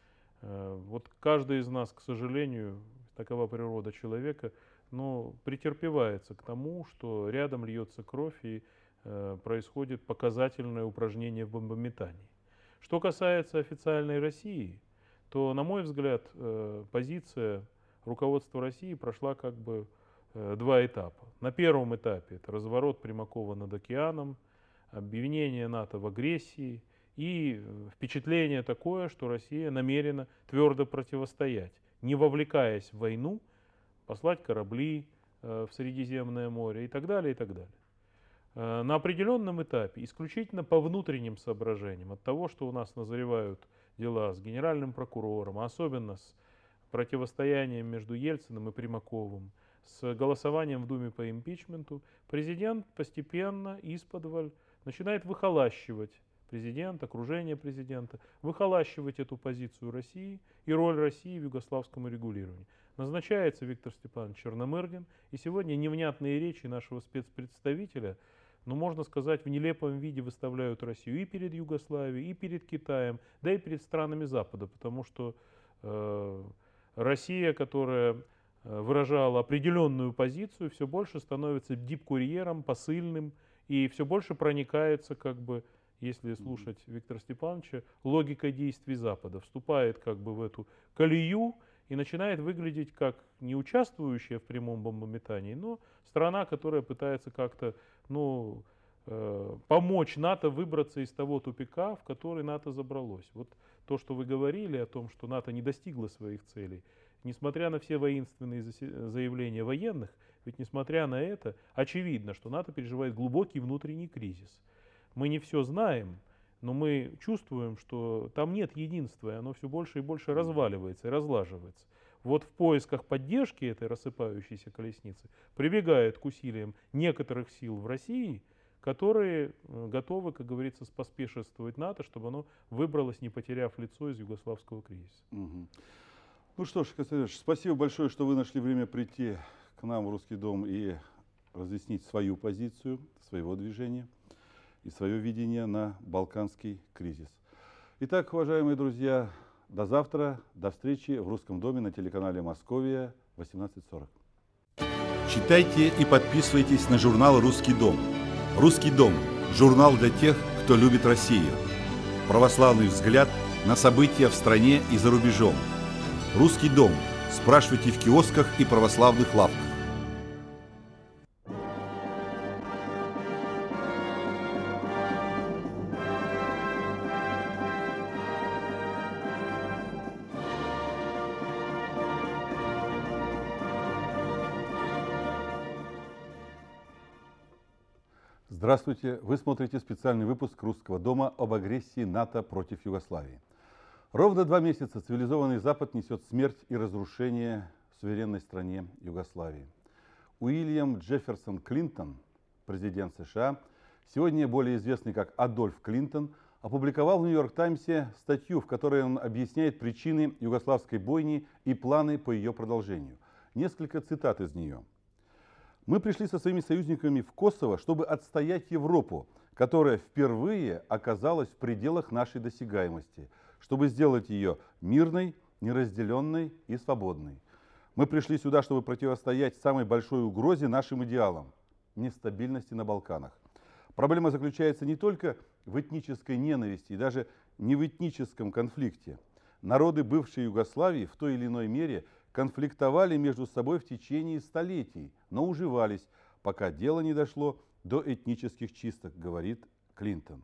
Вот каждый из нас, к сожалению, такова природа человека, но претерпевается к тому, что рядом льется кровь и происходит показательное упражнение в бомбометании. Что касается официальной России, то, на мой взгляд, позиция руководства России прошла как бы два этапа. На первом этапе это разворот Примакова над океаном, обвинение НАТО в агрессии и впечатление такое, что Россия намерена твердо противостоять, не вовлекаясь в войну, послать корабли в Средиземное море и так далее, и так далее. На определенном этапе, исключительно по внутренним соображениям, от того, что у нас назревают дела с генеральным прокурором, а особенно с противостоянием между Ельциным и Примаковым, с голосованием в Думе по импичменту, президент постепенно исподволь начинает выхолащивать президент, окружение президента, выхолащивать эту позицию России и роль России в югославском урегулировании. назначается Виктор Степанович Черномырдин, и сегодня невнятные речи нашего спецпредставителя, ну, можно сказать, в нелепом виде выставляют Россию и перед Югославией, и перед Китаем, да и перед странами Запада, потому что Россия, которая выражала определенную позицию, все больше становится дипкурьером, посыльным, и все больше проникается, как бы, если слушать Виктора Степановича, логикой действий Запада, вступает как бы в эту колею и начинает выглядеть как не участвующая в прямом бомбометании, но страна, которая пытается как-то, ну, помочь НАТО выбраться из того тупика, в который НАТО забралось. Вот то, что вы говорили о том, что НАТО не достигло своих целей, несмотря на все воинственные заявления военных, ведь несмотря на это, очевидно, что НАТО переживает глубокий внутренний кризис. Мы не все знаем, но мы чувствуем, что там нет единства, и оно все больше и больше разваливается и разлаживается. Вот в поисках поддержки этой рассыпающейся колесницы прибегает к усилиям некоторых сил в России, которые готовы, как говорится, поспешествовать НАТО, чтобы оно выбралось, не потеряв лицо, из югославского кризиса. Угу. Ну что ж, Константин Ильич, спасибо большое, что вы нашли время прийти к нам в Русский дом и разъяснить свою позицию, своего движения и свое видение на балканский кризис. Итак, уважаемые друзья, до завтра, до встречи в Русском доме на телеканале «Московия» 18:40. Читайте и подписывайтесь на журнал «Русский дом». «Русский дом» – журнал для тех, кто любит Россию. Православный взгляд на события в стране и за рубежом. «Русский дом». Спрашивайте в киосках и православных лавках. Здравствуйте! Вы смотрите специальный выпуск «Русского дома» об агрессии НАТО против Югославии. Ровно 2 месяца цивилизованный Запад несет смерть и разрушение в суверенной стране Югославии. Уильям Джефферсон Клинтон, президент США, сегодня более известный как Адольф Клинтон, опубликовал в «Нью-Йорк Таймсе» статью, в которой он объясняет причины югославской бойни и планы по ее продолжению. Несколько цитат из нее. «Мы пришли со своими союзниками в Косово, чтобы отстоять Европу, которая впервые оказалась в пределах нашей досягаемости, чтобы сделать ее мирной, неразделенной и свободной. Мы пришли сюда, чтобы противостоять самой большой угрозе нашим идеалам – нестабильности на Балканах. Проблема заключается не только в этнической ненависти и даже не в этническом конфликте. Народы бывшей Югославии в той или иной мере конфликтовали между собой в течение столетий, но уживались, пока дело не дошло до этнических чисток, говорит Клинтон.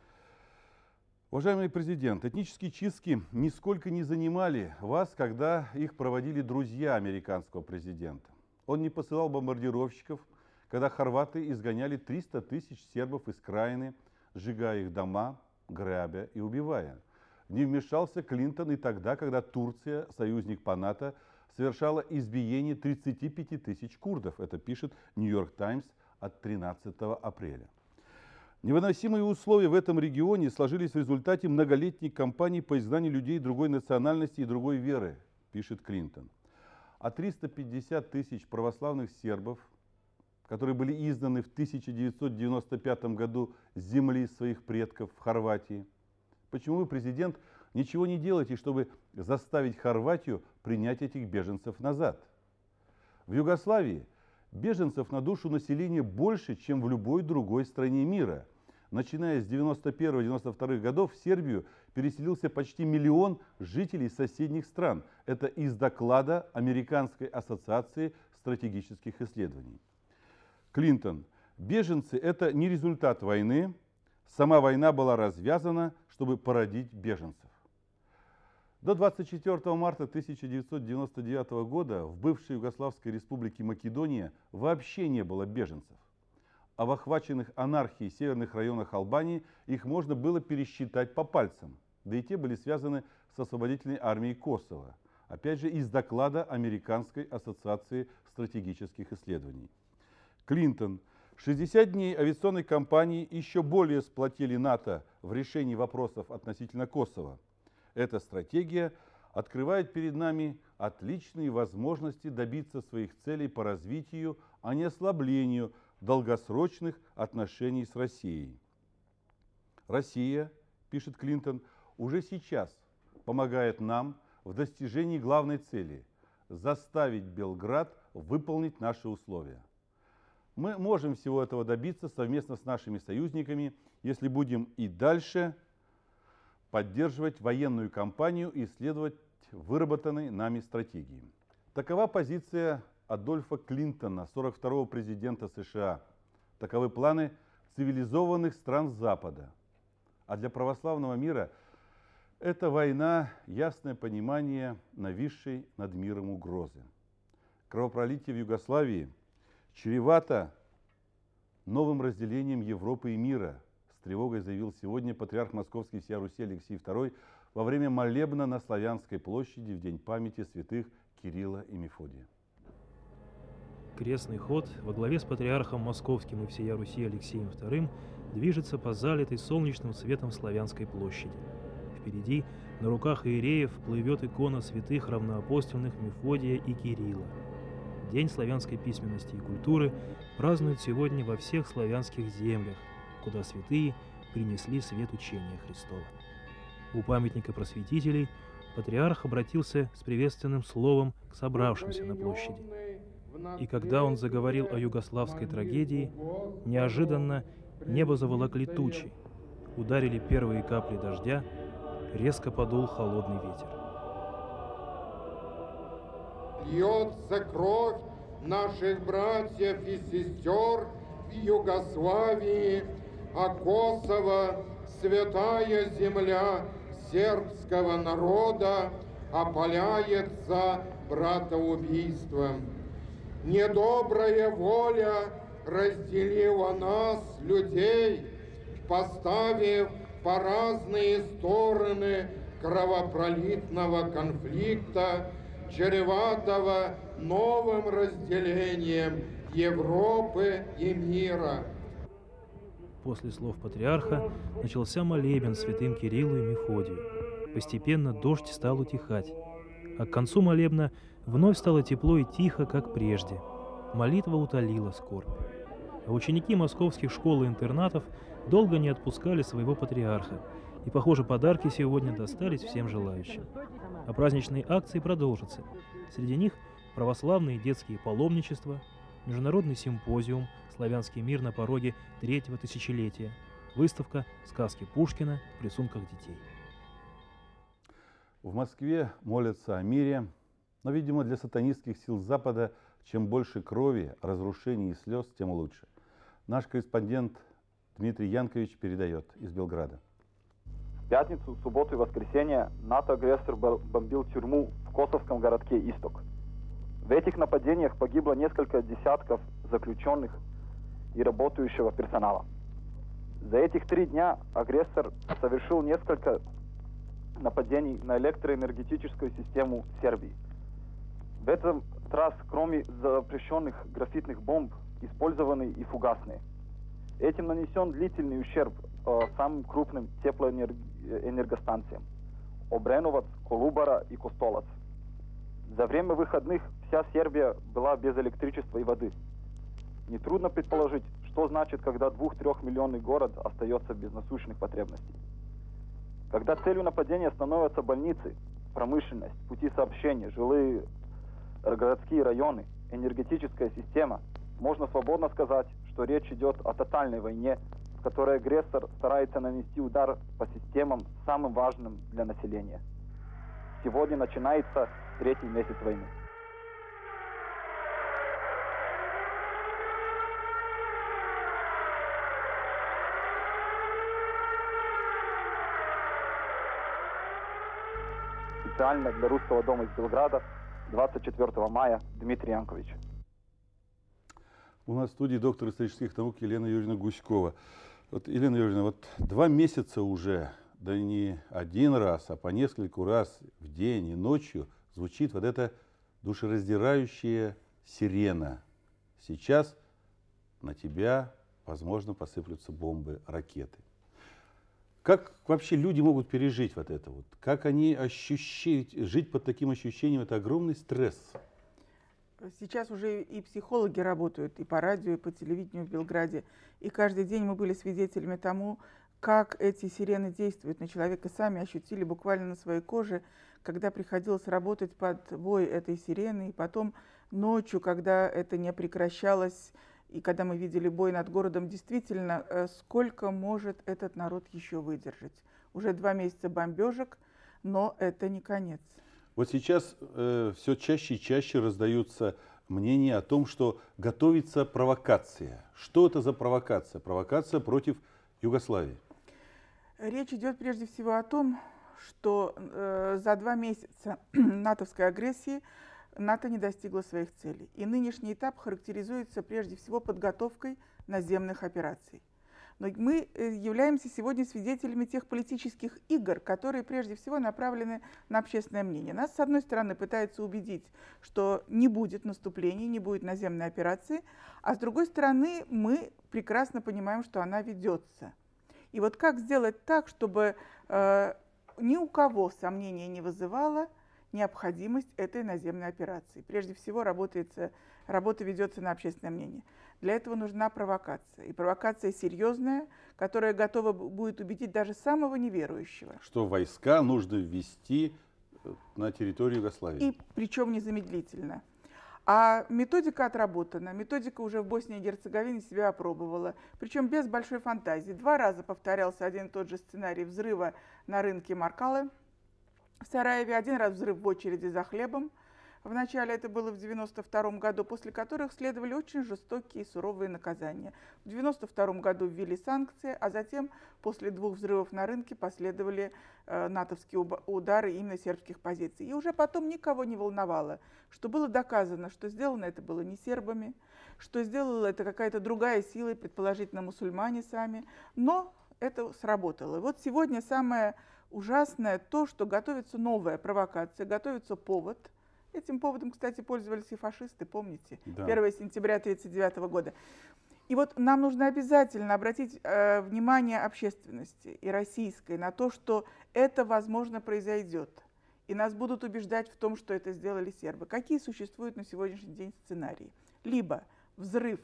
Уважаемый президент, этнические чистки нисколько не занимали вас, когда их проводили друзья американского президента. Он не посылал бомбардировщиков, когда хорваты изгоняли 300 тысяч сербов из Краины, сжигая их дома, грабя и убивая. Не вмешался Клинтон и тогда, когда Турция, союзник по НАТО, совершала избиение 35 тысяч курдов. Это пишет «Нью-Йорк Таймс» от 13 апреля. Невыносимые условия в этом регионе сложились в результате многолетней кампании по изгнанию людей другой национальности и другой веры, пишет Клинтон. А 350 тысяч православных сербов, которые были изгнаны в 1995 году с земли своих предков в Хорватии. Почему вы, президент, ничего не делаете, чтобы заставить Хорватию принять этих беженцев назад? В Югославии беженцев на душу населения больше, чем в любой другой стране мира. Начиная с 91-92 годов в Сербию переселился почти 1 миллион жителей соседних стран. Это из доклада Американской ассоциации стратегических исследований. Клинтон. Беженцы – это не результат войны. Сама война была развязана, чтобы породить беженцев. До 24 марта 1999 года в бывшей Югославской республике Македония вообще не было беженцев. А в охваченных анархией северных районах Албании их можно было пересчитать по пальцам. Да и те были связаны с освободительной армией Косово. Опять же, из доклада Американской ассоциации стратегических исследований. Клинтон. 60 дней авиационной кампании еще более сплотили НАТО в решении вопросов относительно Косово. Эта стратегия открывает перед нами отличные возможности добиться своих целей по развитию, а не ослаблению долгосрочных отношений с Россией. Россия, пишет Клинтон, уже сейчас помогает нам в достижении главной цели – заставить Белград выполнить наши условия. Мы можем всего этого добиться совместно с нашими союзниками, если будем и дальше поддерживать военную кампанию и следовать выработанной нами стратегии. Такова позиция Адольфа Клинтона, 42-го президента США. Таковы планы цивилизованных стран Запада. А для православного мира эта война – ясное понимание нависшей над миром угрозы. Кровопролитие в Югославии чревато новым разделением Европы и мира, с тревогой заявил сегодня патриарх Московский всея Руси Алексей II во время молебна на Славянской площади в день памяти святых Кирилла и Мефодия. Крестный ход во главе с патриархом Московским и всея Руси Алексеем II движется по залитой солнечным светом Славянской площади. Впереди, на руках иереев, плывет икона святых равноапостольных Мефодия и Кирилла. День славянской письменности и культуры празднуют сегодня во всех славянских землях, куда святые принесли свет учения Христова. У памятника просветителей патриарх обратился с приветственным словом к собравшимся на площади. И когда он заговорил о югославской трагедии, неожиданно небо заволокли тучи, ударили первые капли дождя, резко подул холодный ветер. Льется кровь наших братьев и сестер в Югославии, а Косово, святая земля сербского народа, опаляется братоубийством. Недобрая воля разделила нас, людей, поставив по разные стороны кровопролитного конфликта, чреватого новым разделением Европы и мира. После слов патриарха начался молебен святым Кириллу и Мефодию. Постепенно дождь стал утихать, а к концу молебна вновь стало тепло и тихо, как прежде. Молитва утолила скорбь. А ученики московских школ и интернатов долго не отпускали своего патриарха, и, похоже, подарки сегодня достались всем желающим. А праздничные акции продолжатся. Среди них православные детские паломничества, международный симпозиум «Славянский мир на пороге третьего тысячелетия», выставка «Сказки Пушкина» в рисунках детей. В Москве молятся о мире, но, видимо, для сатанистских сил Запада чем больше крови, разрушений и слез, тем лучше. Наш корреспондент Дмитрий Янкович передает из Белграда. В пятницу, субботу и воскресенье НАТО-агрессор бомбил тюрьму в косовском городке Исток. В этих нападениях погибло несколько десятков заключенных и работающего персонала. За этих 3 дня агрессор совершил несколько нападений на электроэнергетическую систему Сербии. В этот раз, кроме запрещенных графитных бомб, использованы и фугасные. Этим нанесен длительный ущерб самым крупным теплоэнергостанциям – Обреновац, Колубара и Костолац. За время выходных вся Сербия была без электричества и воды. Нетрудно предположить, что значит, когда 2-3 миллионный город остается без насущных потребностей. Когда целью нападения становятся больницы, промышленность, пути сообщения, жилые городские районы, энергетическая система, можно свободно сказать, что речь идет о тотальной войне, в которой агрессор старается нанести удар по системам, самым важным для населения. Сегодня начинается 3-й месяц войны. Специально для Русского дома из Белграда 24 мая Дмитрий Янкович. У нас в студии доктор исторических наук Елена Юрьевна Гуськова. Вот, Елена Юрьевна, вот 2 месяца уже, да не один раз, а по нескольку раз в день и ночью звучит вот эта душераздирающая сирена. Сейчас на тебя, возможно, посыплются бомбы, ракеты. Как вообще люди могут пережить вот это вот? Как они жить под таким ощущением? Это огромный стресс. Сейчас уже и психологи работают и по радио, и по телевидению в Белграде. И каждый день мы были свидетелями тому, как эти сирены действуют на человека. Сами ощутили буквально на своей коже, когда приходилось работать под вой этой сирены. И потом ночью, когда это не прекращалось, и когда мы видели бой над городом, действительно, сколько может этот народ еще выдержать? Уже 2 месяца бомбежек, но это не конец. Вот сейчас все чаще и чаще раздаются мнения о том, что готовится провокация. Что это за провокация? Провокация против Югославии. Речь идет прежде всего о том, что за 2 месяца натовской агрессии НАТО не достигло своих целей. И нынешний этап характеризуется прежде всего подготовкой наземных операций. Но мы являемся сегодня свидетелями тех политических игр, которые прежде всего направлены на общественное мнение. Нас, с одной стороны, пытаются убедить, что не будет наступления, не будет наземной операции, а с другой стороны, мы прекрасно понимаем, что она ведется. И вот как сделать так, чтобы ни у кого сомнения не вызывала необходимость этой наземной операции? Прежде всего, работа ведется на общественное мнение. Для этого нужна провокация. И провокация серьезная, которая готова будет убедить даже самого неверующего. Что войска нужно ввести на территорию Югославии. И причем незамедлительно. А методика отработана. Методика уже в Боснии и Герцеговине себя опробовала. Причем без большой фантазии. 2 раза повторялся один и тот же сценарий взрыва на рынке Маркалы в Сараеве. 1 раз взрыв в очереди за хлебом. Вначале это было в 1992 году, после которых следовали очень жестокие и суровые наказания. В 1992 году ввели санкции, а затем после 2 взрывов на рынке последовали натовские удары именно сербских позиций. И уже потом никого не волновало, что было доказано, что сделано это было не сербами, что сделала это какая-то другая сила, предположительно мусульмане сами, но это сработало. И вот сегодня самое ужасное то, что готовится новая провокация, готовится повод. Этим поводом, кстати, пользовались и фашисты, помните? Да. 1 сентября 1939 года. И вот нам нужно обязательно обратить внимание общественности и российской на то, что это, возможно, произойдет. И нас будут убеждать в том, что это сделали сербы. Какие существуют на сегодняшний день сценарии? Либо взрыв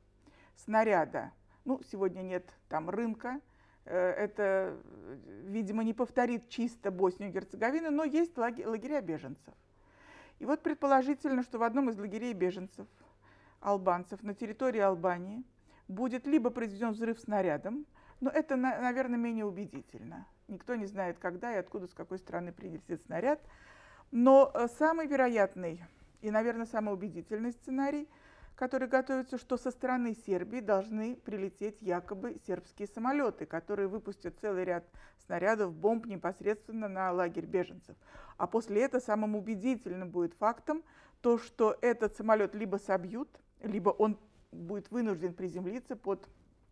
снаряда, ну, сегодня нет там рынка, это, видимо, не повторит чисто Боснию и Герцеговину, но есть лагеря беженцев. И вот предположительно, что в одном из лагерей беженцев, албанцев, на территории Албании будет либо произведен взрыв снарядом, но это, наверное, менее убедительно. Никто не знает, когда и откуда, с какой стороны прилетит снаряд. Но самый вероятный и, наверное, самый убедительный сценарий, который готовится, что со стороны Сербии должны прилететь якобы сербские самолеты, которые выпустят целый ряд снарядов, бомб непосредственно на лагерь беженцев. А после этого самым убедительным будет фактом то, что этот самолет либо собьют, либо он будет вынужден приземлиться под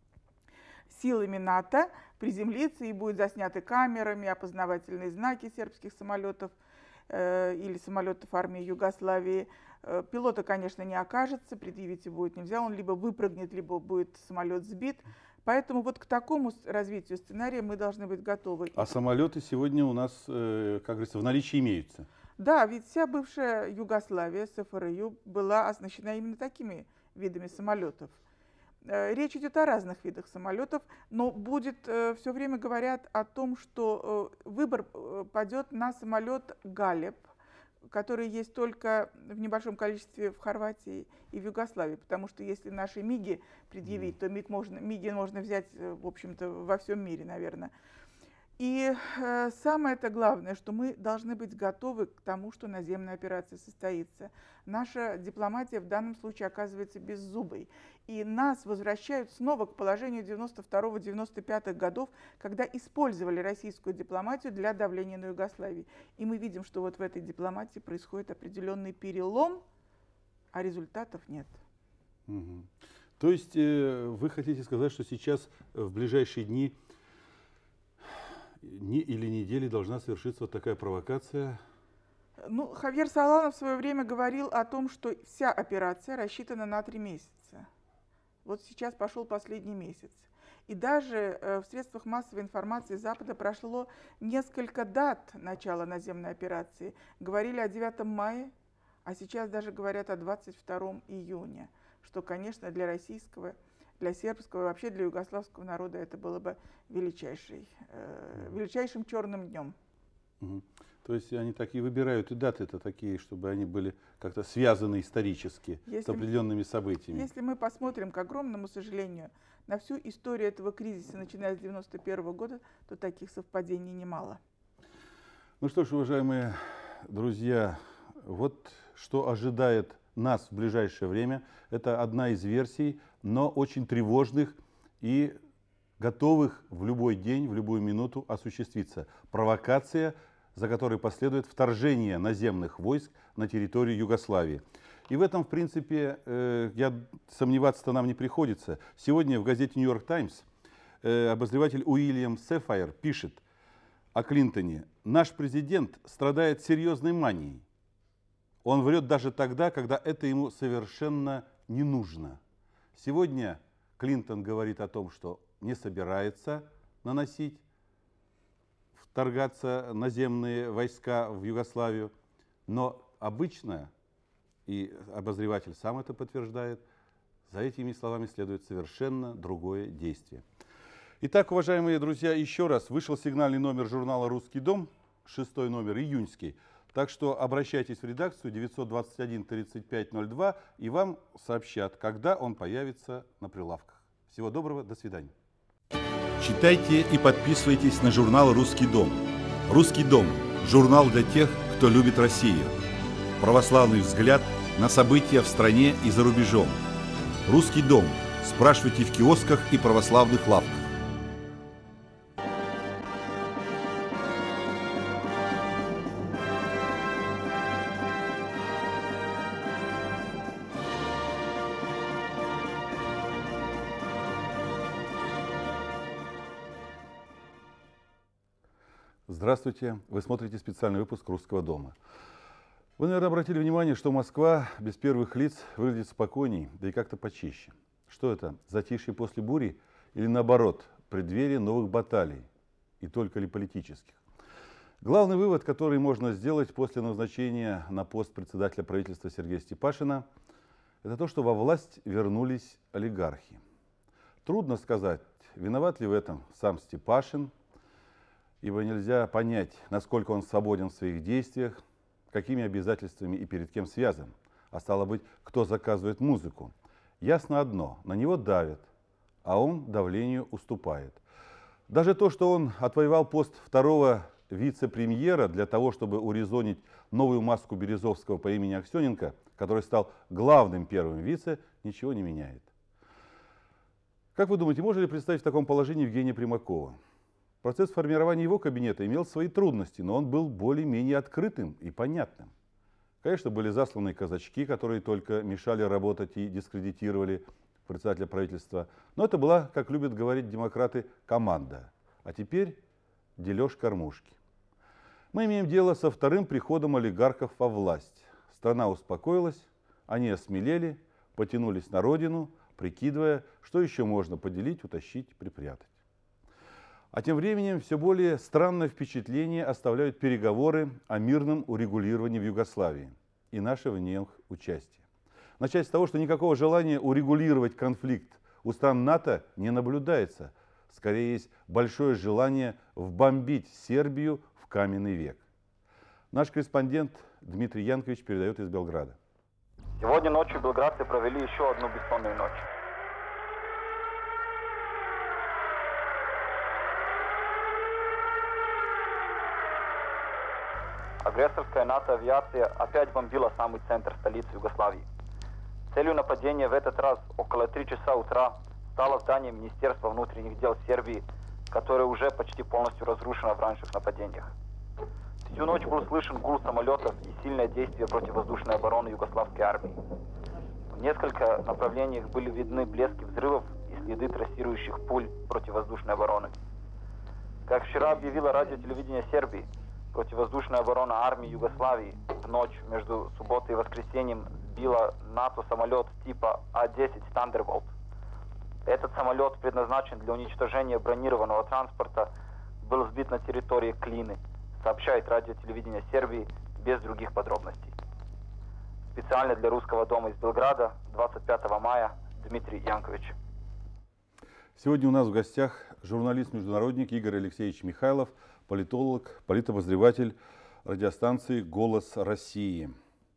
силами НАТО, приземлиться и будет засняты камерами опознавательные знаки сербских самолетов или самолетов армии Югославии. Пилота, конечно, не окажется, предъявить его будет нельзя, он либо выпрыгнет, либо будет самолет сбит. Поэтому вот к такому развитию сценария мы должны быть готовы. А самолеты сегодня у нас, как говорится, в наличии имеются? Да, ведь вся бывшая Югославия, СФРЮ, была оснащена именно такими видами самолетов. Речь идет о разных видах самолетов, но будет, все время говорят о том, что выбор падет на самолет «Галеб», который есть только в небольшом количестве в Хорватии и в Югославии, потому что если наши МИГи предъявить, то МИГи можно взять, в общем-то, во всем мире, наверное. И самое-то главное, что мы должны быть готовы к тому, что наземная операция состоится. Наша дипломатия в данном случае оказывается беззубой. И нас возвращают снова к положению 92-95 годов, когда использовали российскую дипломатию для давления на Югославию. И мы видим, что вот в этой дипломатии происходит определенный перелом, а результатов нет. Угу. То есть вы хотите сказать, что сейчас в ближайшие дни или недели должна совершиться вот такая провокация? Ну, Хавьер Солана в свое время говорил о том, что вся операция рассчитана на 3 месяца. Вот сейчас пошел последний месяц. И даже в средствах массовой информации Запада прошло несколько дат начала наземной операции. Говорили о 9 мая, а сейчас даже говорят о 22 июня, что, конечно, для российского, для сербского и вообще для югославского народа это было бы величайшим черным днем. То есть они такие выбирают и даты-то такие, чтобы они были как-то связаны исторически с определенными событиями. Если мы посмотрим, к огромному сожалению, на всю историю этого кризиса, начиная с 1991 года, то таких совпадений немало. Ну что ж, уважаемые друзья, вот что ожидает нас в ближайшее время. Это одна из версий, но очень тревожных и готовых в любой день, в любую минуту осуществиться. Провокация, за которой последует вторжение наземных войск на территорию Югославии. И в этом, в принципе, сомневаться-то нам не приходится. Сегодня в газете «Нью-Йорк Таймс» обозреватель Уильям Сефайр пишет о Клинтоне: «Наш президент страдает серьезной манией. Он врет даже тогда, когда это ему совершенно не нужно». Сегодня Клинтон говорит о том, что не собирается вторгаться наземные войска в Югославию, но обычно, и обозреватель сам это подтверждает, за этими словами следует совершенно другое действие. Итак, уважаемые друзья, еще раз вышел сигнальный номер журнала «Русский дом», 6-й номер, июньский. Так что обращайтесь в редакцию 921-3502, и вам сообщат, когда он появится на прилавках. Всего доброго, до свидания. Читайте и подписывайтесь на журнал «Русский дом». «Русский дом» – журнал для тех, кто любит Россию. Православный взгляд на события в стране и за рубежом. «Русский дом». Спрашивайте в киосках и православных лавках. Здравствуйте! Вы смотрите специальный выпуск «Русского дома». Вы, наверное, обратили внимание, что Москва без первых лиц выглядит спокойней, да и как-то почище. Что это? Затишье после бури или, наоборот, преддверие новых баталий, и только ли политических? Главный вывод, который можно сделать после назначения на пост председателя правительства Сергея Степашина, это то, что во власть вернулись олигархи. Трудно сказать, виноват ли в этом сам Степашин, ибо нельзя понять, насколько он свободен в своих действиях, какими обязательствами и перед кем связан, а стало быть, кто заказывает музыку. Ясно одно, на него давят, а он давлению уступает. Даже то, что он отвоевал пост второго вице-премьера для того, чтобы урезонить новую маску Березовского по имени Аксененко, который стал главным первым вице, ничего не меняет. Как вы думаете, можно ли представить в таком положении Евгения Примакова? Процесс формирования его кабинета имел свои трудности, но он был более-менее открытым и понятным. Конечно, были засланные казачки, которые только мешали работать и дискредитировали председателя правительства. Но это была, как любят говорить демократы, команда. А теперь дележ кормушки. Мы имеем дело со вторым приходом олигархов во власть. Страна успокоилась, они осмелели, потянулись на родину, прикидывая, что еще можно поделить, утащить, припрятать. А тем временем все более странное впечатление оставляют переговоры о мирном урегулировании в Югославии и наше в них участие. Начать с того, что никакого желания урегулировать конфликт у стран НАТО не наблюдается. Скорее есть большое желание вбомбить Сербию в каменный век. Наш корреспондент Дмитрий Янкович передает из Белграда. Сегодня ночью белградцы провели еще одну бессонную ночь. Агрессорская НАТО-авиация опять бомбила самый центр столицы Югославии. Целью нападения в этот раз около 3 часа утра стало здание Министерства внутренних дел Сербии, которое уже почти полностью разрушено в раньших нападениях. Всю ночь был слышен гул самолетов и сильное действие противовоздушной обороны югославской армии. В несколько направлениях были видны блески взрывов и следы трассирующих пуль противовоздушной обороны. Как вчера объявило радио-телевидение Сербии, противовоздушная оборона армии Югославии в ночь между субботой и воскресеньем сбила НАТО-самолет типа А-10 Thunderbolt. Этот самолет предназначен для уничтожения бронированного транспорта, был сбит на территории Клины, сообщает радио-телевидение Сербии без других подробностей. Специально для Русского дома из Белграда 25 мая Дмитрий Янкович. Сегодня у нас в гостях журналист-международник Игорь Алексеевич Михайлов, политолог, политобозреватель радиостанции «Голос России».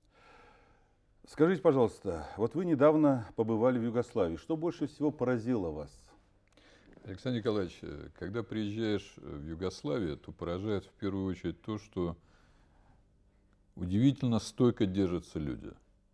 Скажите, пожалуйста, вот вы недавно побывали в Югославии. Что больше всего поразило вас? Александр Николаевич, когда приезжаешь в Югославию, то поражает в первую очередь то, что удивительно стойко держатся люди.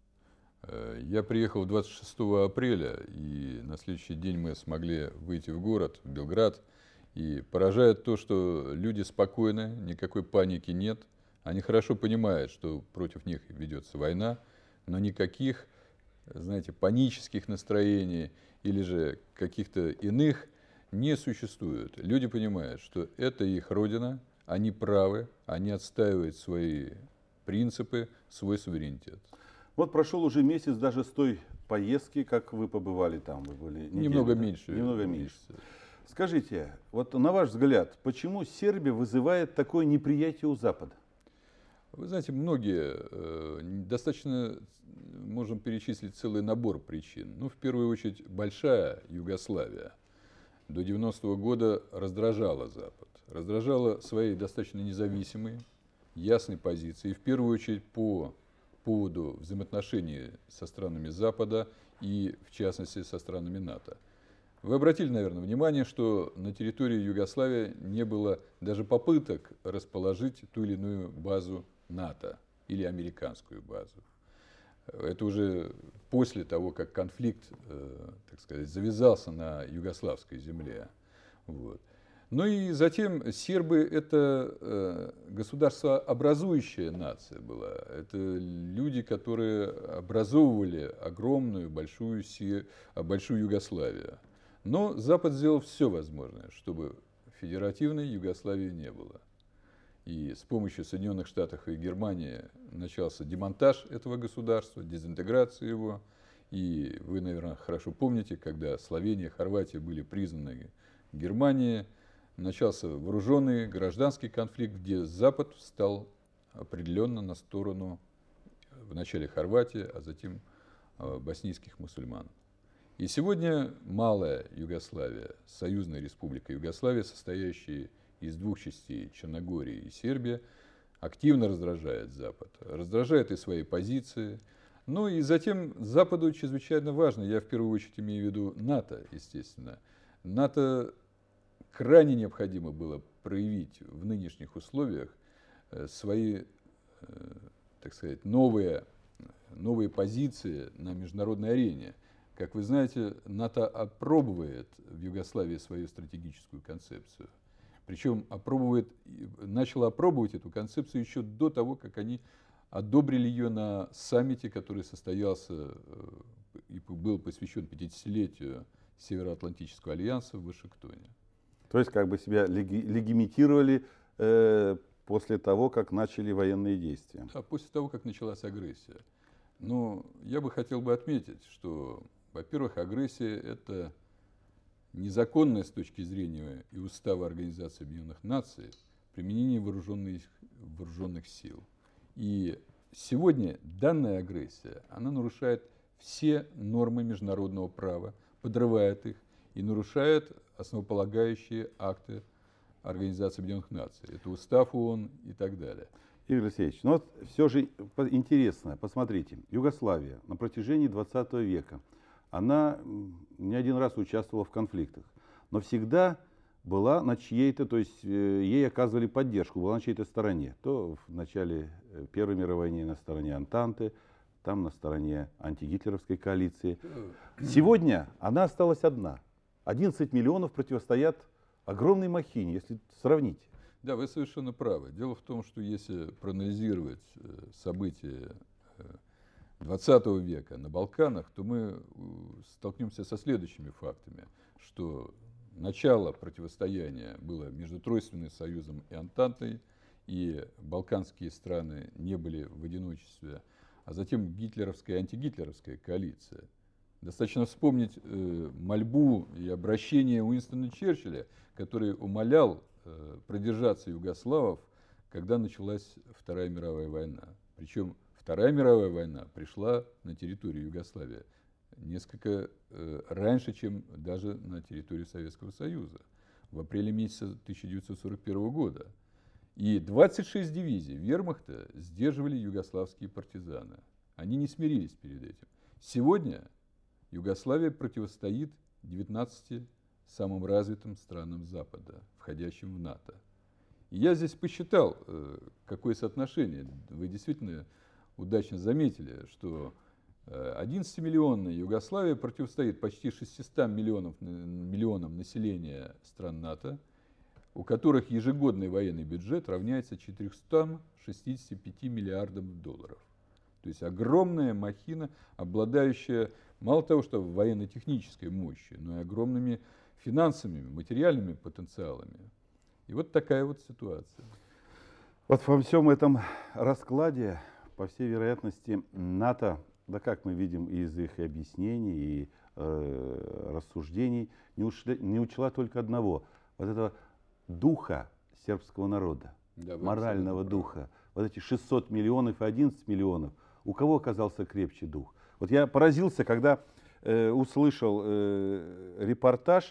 Я приехал 26 апреля, и на следующий день мы смогли выйти в город, в Белград. И поражает то, что люди спокойны, никакой паники нет. Они хорошо понимают, что против них ведется война, но никаких, знаете, панических настроений или же каких-то иных не существует. Люди понимают, что это их родина, они правы, они отстаивают свои принципы, свой суверенитет. Вот прошел уже месяц даже с той поездки, как вы побывали там. Вы были неделю, Немного да? меньше. Немного меньше. Скажите, вот на ваш взгляд, почему Сербия вызывает такое неприятие у Запада? Вы знаете, многие, достаточно можем перечислить целый набор причин. Ну, в первую очередь, большая Югославия до 90-го года раздражала Запад. Раздражала своей достаточно независимой, ясной позицией. В первую очередь по поводу взаимоотношений со странами Запада и, в частности, со странами НАТО. Вы обратили, наверное, внимание, что на территории Югославии не было даже попыток расположить ту или иную базу НАТО или американскую базу. Это уже после того, как конфликт, так сказать, завязался на югославской земле. Вот. Ну и затем сербы — это государствообразующая нация была. Это люди, которые образовывали огромную, большую Югославию. Но Запад сделал все возможное, чтобы федеративной Югославии не было. И с помощью Соединенных Штатов и Германии начался демонтаж этого государства, дезинтеграция его. И вы, наверное, хорошо помните, когда Словения, Хорватия были признаны Германией, начался вооруженный гражданский конфликт, где Запад встал определенно на сторону вначале Хорватии, а затем боснийских мусульман. И сегодня малая Югославия, союзная республика Югославия, состоящая из двух частей, Черногории и Сербия, активно раздражает Запад. Раздражает и свои позиции. Ну и затем Западу чрезвычайно важно, я в первую очередь имею в виду НАТО, естественно. НАТО крайне необходимо было проявить в нынешних условиях свои, так сказать, новые позиции на международной арене. Как вы знаете, НАТО опробует в Югославии свою стратегическую концепцию. Причем начало опробовать эту концепцию еще до того, как они одобрили ее на саммите, который состоялся и был посвящен 50-летию Североатлантического альянса в Вашингтоне. То есть как бы себя легимитировали после того, как начали военные действия. Да, после того, как началась агрессия. Но я бы хотел отметить, что, во-первых, агрессия — это незаконное с точки зрения и устава Организации Объединенных Наций применение вооруженных сил. И сегодня данная агрессия, она нарушает все нормы международного права, подрывает их и нарушает основополагающие акты Организации Объединенных Наций. Это устав ООН и так далее. Игорь Алексеевич, ну вот все же интересно, посмотрите, Югославия на протяжении 20 века, она не один раз участвовала в конфликтах, но всегда была на чьей-то, то есть ей оказывали поддержку, была на чьей-то стороне. То в начале Первой мировой войны на стороне Антанты, там на стороне антигитлеровской коалиции. Сегодня она осталась одна. 11 миллионов противостоят огромной махине, если сравнить. Да, вы совершенно правы. Дело в том, что если проанализировать события 20 века на Балканах, то мы столкнемся со следующими фактами, что начало противостояния было между Тройственным союзом и Антантой, и балканские страны не были в одиночестве, а затем гитлеровская и антигитлеровская коалиция. Достаточно вспомнить мольбу и обращение Уинстона Черчилля, который умолял продержаться югославов, когда началась Вторая мировая война. Причем Вторая мировая война пришла на территорию Югославии несколько раньше, чем даже на территорию Советского Союза, в апреле месяца 1941 года. И 26 дивизий вермахта сдерживали югославские партизаны. Они не смирились перед этим. Сегодня Югославия противостоит 19 самым развитым странам Запада, входящим в НАТО. И я здесь посчитал, какое соотношение. Вы действительно удачно заметили, что 11-миллионная Югославия противостоит почти 600 миллионам населения стран НАТО, у которых ежегодный военный бюджет равняется 465 миллиардам долларов. То есть огромная махина, обладающая мало того, что военно-технической мощью, но и огромными финансовыми, материальными потенциалами. И вот такая вот ситуация. Вот во всем этом раскладе, по всей вероятности, НАТО, да как мы видим из их объяснений и рассуждений, не учла только одного, вот этого духа сербского народа, да, морального духа. Вот эти 600 миллионов и 11 миллионов, у кого оказался крепче дух? Вот я поразился, когда услышал репортаж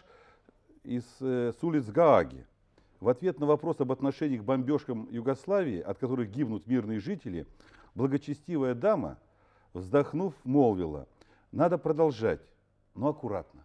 с улиц Гааги. В ответ на вопрос об отношении к бомбежкам Югославии, от которых гибнут мирные жители, благочестивая дама, вздохнув, молвила: надо продолжать, но аккуратно.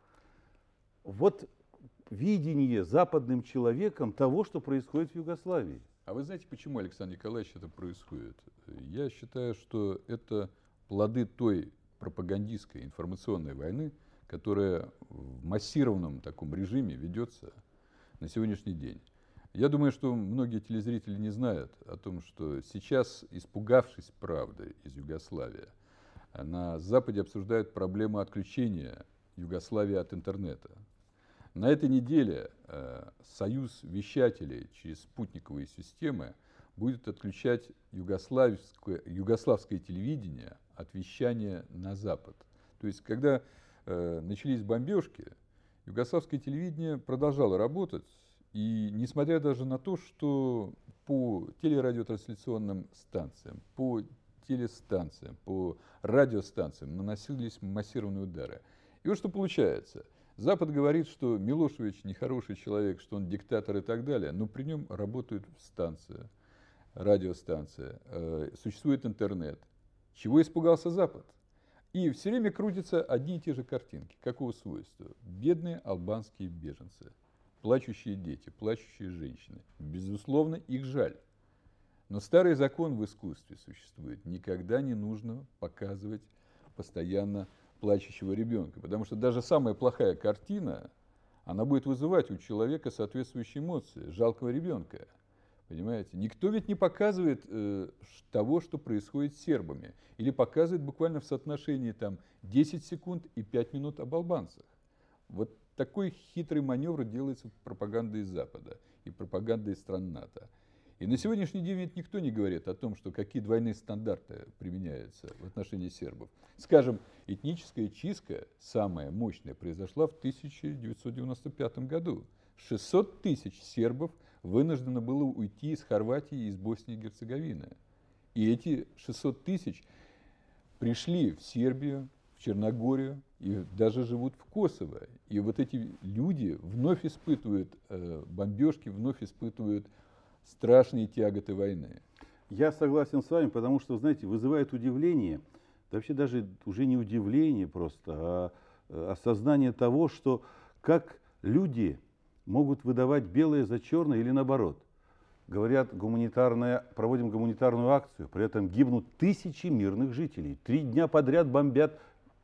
Вот видение западным человеком того, что происходит в Югославии. А вы знаете, почему, Александр Николаевич, это происходит? Я считаю, что это плоды той пропагандистской информационной войны, которая в массированном таком режиме ведется на сегодняшний день. Я думаю, что многие телезрители не знают о том, что сейчас, испугавшись правды из Югославии, на Западе обсуждают проблему отключения Югославии от интернета. На этой неделе Союз вещателей через спутниковые системы будет отключать югославское телевидение от вещания на Запад. То есть, когда начались бомбежки, югославское телевидение продолжало работать, и несмотря даже на то, что по телерадиотрансляционным станциям, по телестанциям, по радиостанциям наносились массированные удары. И вот что получается. Запад говорит, что Милошевич нехороший человек, что он диктатор и так далее, но при нем работают станции, радиостанция, существует интернет. Чего испугался Запад? И все время крутятся одни и те же картинки. Какого свойства? Бедные албанские беженцы, плачущие дети, плачущие женщины. Безусловно, их жаль. Но старый закон в искусстве существует. Никогда не нужно показывать постоянно плачущего ребенка. Потому что даже самая плохая картина, она будет вызывать у человека соответствующие эмоции. Жалкого ребенка. Понимаете? Никто ведь не показывает того, что происходит с сербами. Или показывает буквально в соотношении там, 10 секунд и 5 минут об албанцах. Вот такой хитрый маневр делается пропагандой из Запада и пропагандой стран НАТО. И на сегодняшний день ведь никто не говорит о том, что какие двойные стандарты применяются в отношении сербов. Скажем, этническая чистка, самая мощная, произошла в 1995 году. 600 тысяч сербов вынуждено было уйти из Хорватии и из Боснии и Герцеговины. И эти 600 тысяч пришли в Сербию, в Черногорию и даже живут в Косово. И вот эти люди вновь испытывают бомбежки, вновь испытывают страшные тяготы войны. Я согласен с вами, потому что, знаете, вызывает удивление, да вообще даже уже не удивление просто, а осознание того, что как люди могут выдавать белое за черное или наоборот. Говорят, проводим гуманитарную акцию, при этом гибнут тысячи мирных жителей. 3 дня подряд бомбят,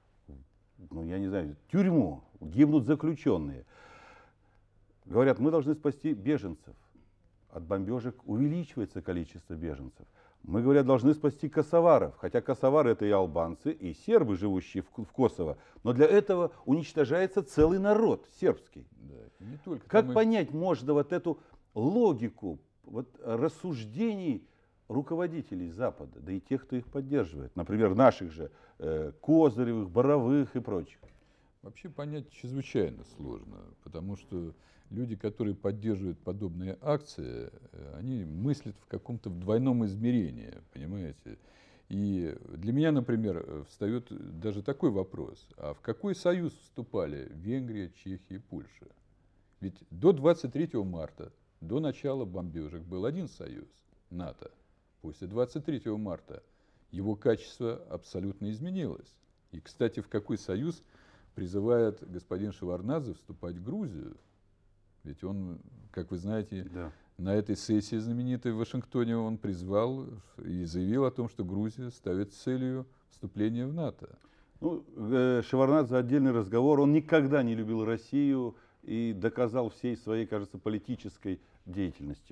ну я не знаю, тюрьму, гибнут заключенные. Говорят, мы должны спасти беженцев. От бомбежек увеличивается количество беженцев. Мы, говорят, должны спасти косоваров, хотя косовары это и албанцы, и сербы, живущие в Косово. Но для этого уничтожается целый народ сербский. Да, не только как понять можно вот эту логику вот, рассуждений руководителей Запада, да и тех, кто их поддерживает, например, наших же Козыревых, Боровых и прочих? Вообще понять чрезвычайно сложно, потому что люди, которые поддерживают подобные акции, они мыслят в каком-то двойном измерении, понимаете? И для меня, например, встает даже такой вопрос: а в какой союз вступали Венгрия, Чехия и Польша? Ведь до 23 марта, до начала бомбежек, был один союз – НАТО. После 23 марта его качество абсолютно изменилось. И, кстати, в какой союз призывает господин Шеварднадзе вступать в Грузию? Ведь он, как вы знаете, Да. на этой сессии знаменитой в Вашингтоне он призвал и заявил о том, что Грузия ставит целью вступления в НАТО. Ну, Шеварднадзе отдельный разговор. Он никогда не любил Россию и доказал всей своей, кажется, политической деятельностью.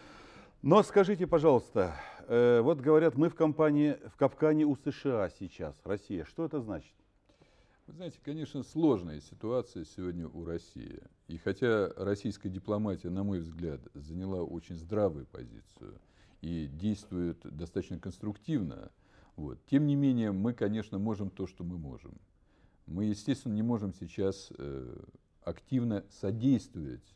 Но скажите, пожалуйста, вот говорят, мы в капкане у США сейчас, Россия. Что это значит? Вы знаете, конечно, сложная ситуация сегодня у России. И хотя российская дипломатия, на мой взгляд, заняла очень здравую позицию и действует достаточно конструктивно, тем не менее мы, конечно, можем то, что мы можем. Мы, естественно, не можем сейчас активно содействовать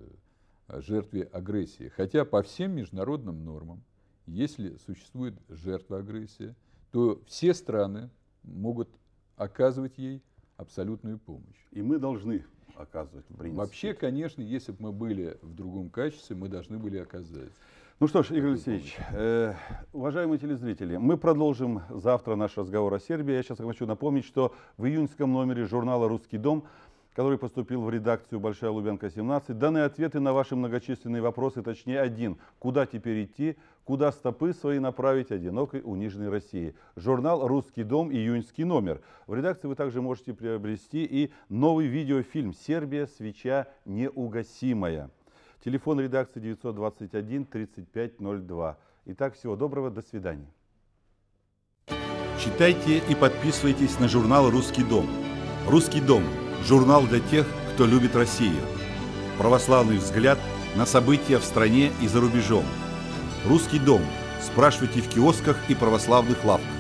жертве агрессии. Хотя по всем международным нормам, если существует жертва агрессии, то все страны могут оказывать ей абсолютную помощь. И мы должны оказывать, в принципе. Вообще, конечно, если бы мы были в другом качестве, мы должны были оказать. Ну что ж, Игорь Алексеевич, уважаемые телезрители, мы продолжим завтра наш разговор о Сербии. Я сейчас хочу напомнить, что в июньском номере журнала «Русский дом», который поступил в редакцию «Большая Лубянка 17», даны ответы на ваши многочисленные вопросы, точнее один. Куда теперь идти? Куда стопы свои направить одинокой униженной России? Журнал «Русский дом», июньский номер. В редакции вы также можете приобрести и новый видеофильм «Сербия. Свеча неугасимая». Телефон редакции 921 3502. Итак, всего доброго, до свидания. Читайте и подписывайтесь на журнал «Русский дом». «Русский дом» – журнал для тех, кто любит Россию. Православный взгляд на события в стране и за рубежом. «Русский дом». Спрашивайте в киосках и православных лавках.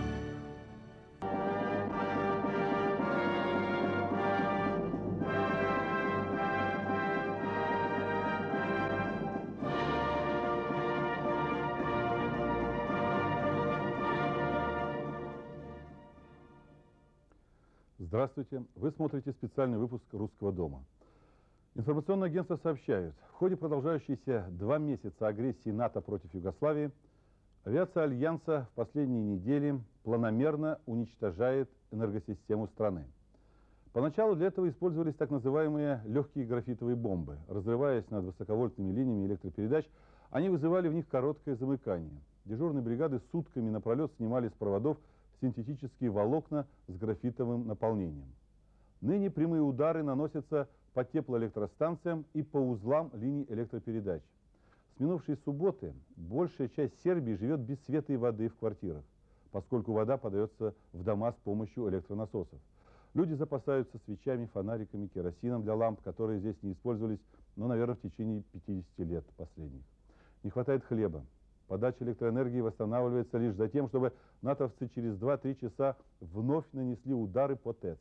Здравствуйте. Вы смотрите специальный выпуск «Русского дома». Информационное агентство сообщает, в ходе продолжающейся 2 месяца агрессии НАТО против Югославии, авиация Альянса в последние недели планомерно уничтожает энергосистему страны. Поначалу для этого использовались так называемые легкие графитовые бомбы. Разрываясь над высоковольтными линиями электропередач, они вызывали в них короткое замыкание. Дежурные бригады сутками напролет снимали с проводов синтетические волокна с графитовым наполнением. Ныне прямые удары наносятся по теплоэлектростанциям и по узлам линий электропередач. С минувшей субботы большая часть Сербии живет без света и воды в квартирах, поскольку вода подается в дома с помощью электронасосов. Люди запасаются свечами, фонариками, керосином для ламп, которые здесь не использовались, наверное, в течение 50 лет последних. Не хватает хлеба. Подача электроэнергии восстанавливается лишь за тем, чтобы натовцы через 2-3 часа вновь нанесли удары по ТЭЦ.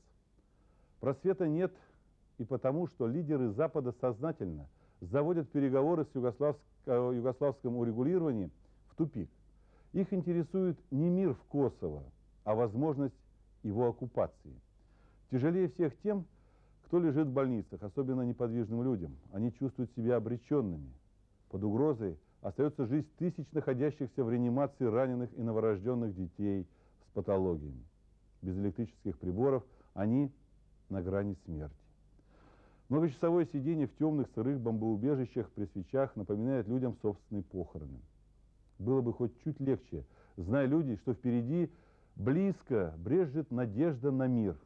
Просвета нет и потому, что лидеры Запада сознательно заводят переговоры с югославским урегулированием в тупик. Их интересует не мир в Косово, а возможность его оккупации. Тяжелее всех тем, кто лежит в больницах, особенно неподвижным людям. Они чувствуют себя обреченными. Под угрозой остается жизнь тысяч находящихся в реанимации раненых и новорожденных детей с патологиями. Без электрических приборов они на грани смерти. Многочасовое сидение в темных сырых бомбоубежищах при свечах напоминает людям собственные похороны. Было бы хоть чуть легче, зная люди, что впереди близко брежет надежда на мир,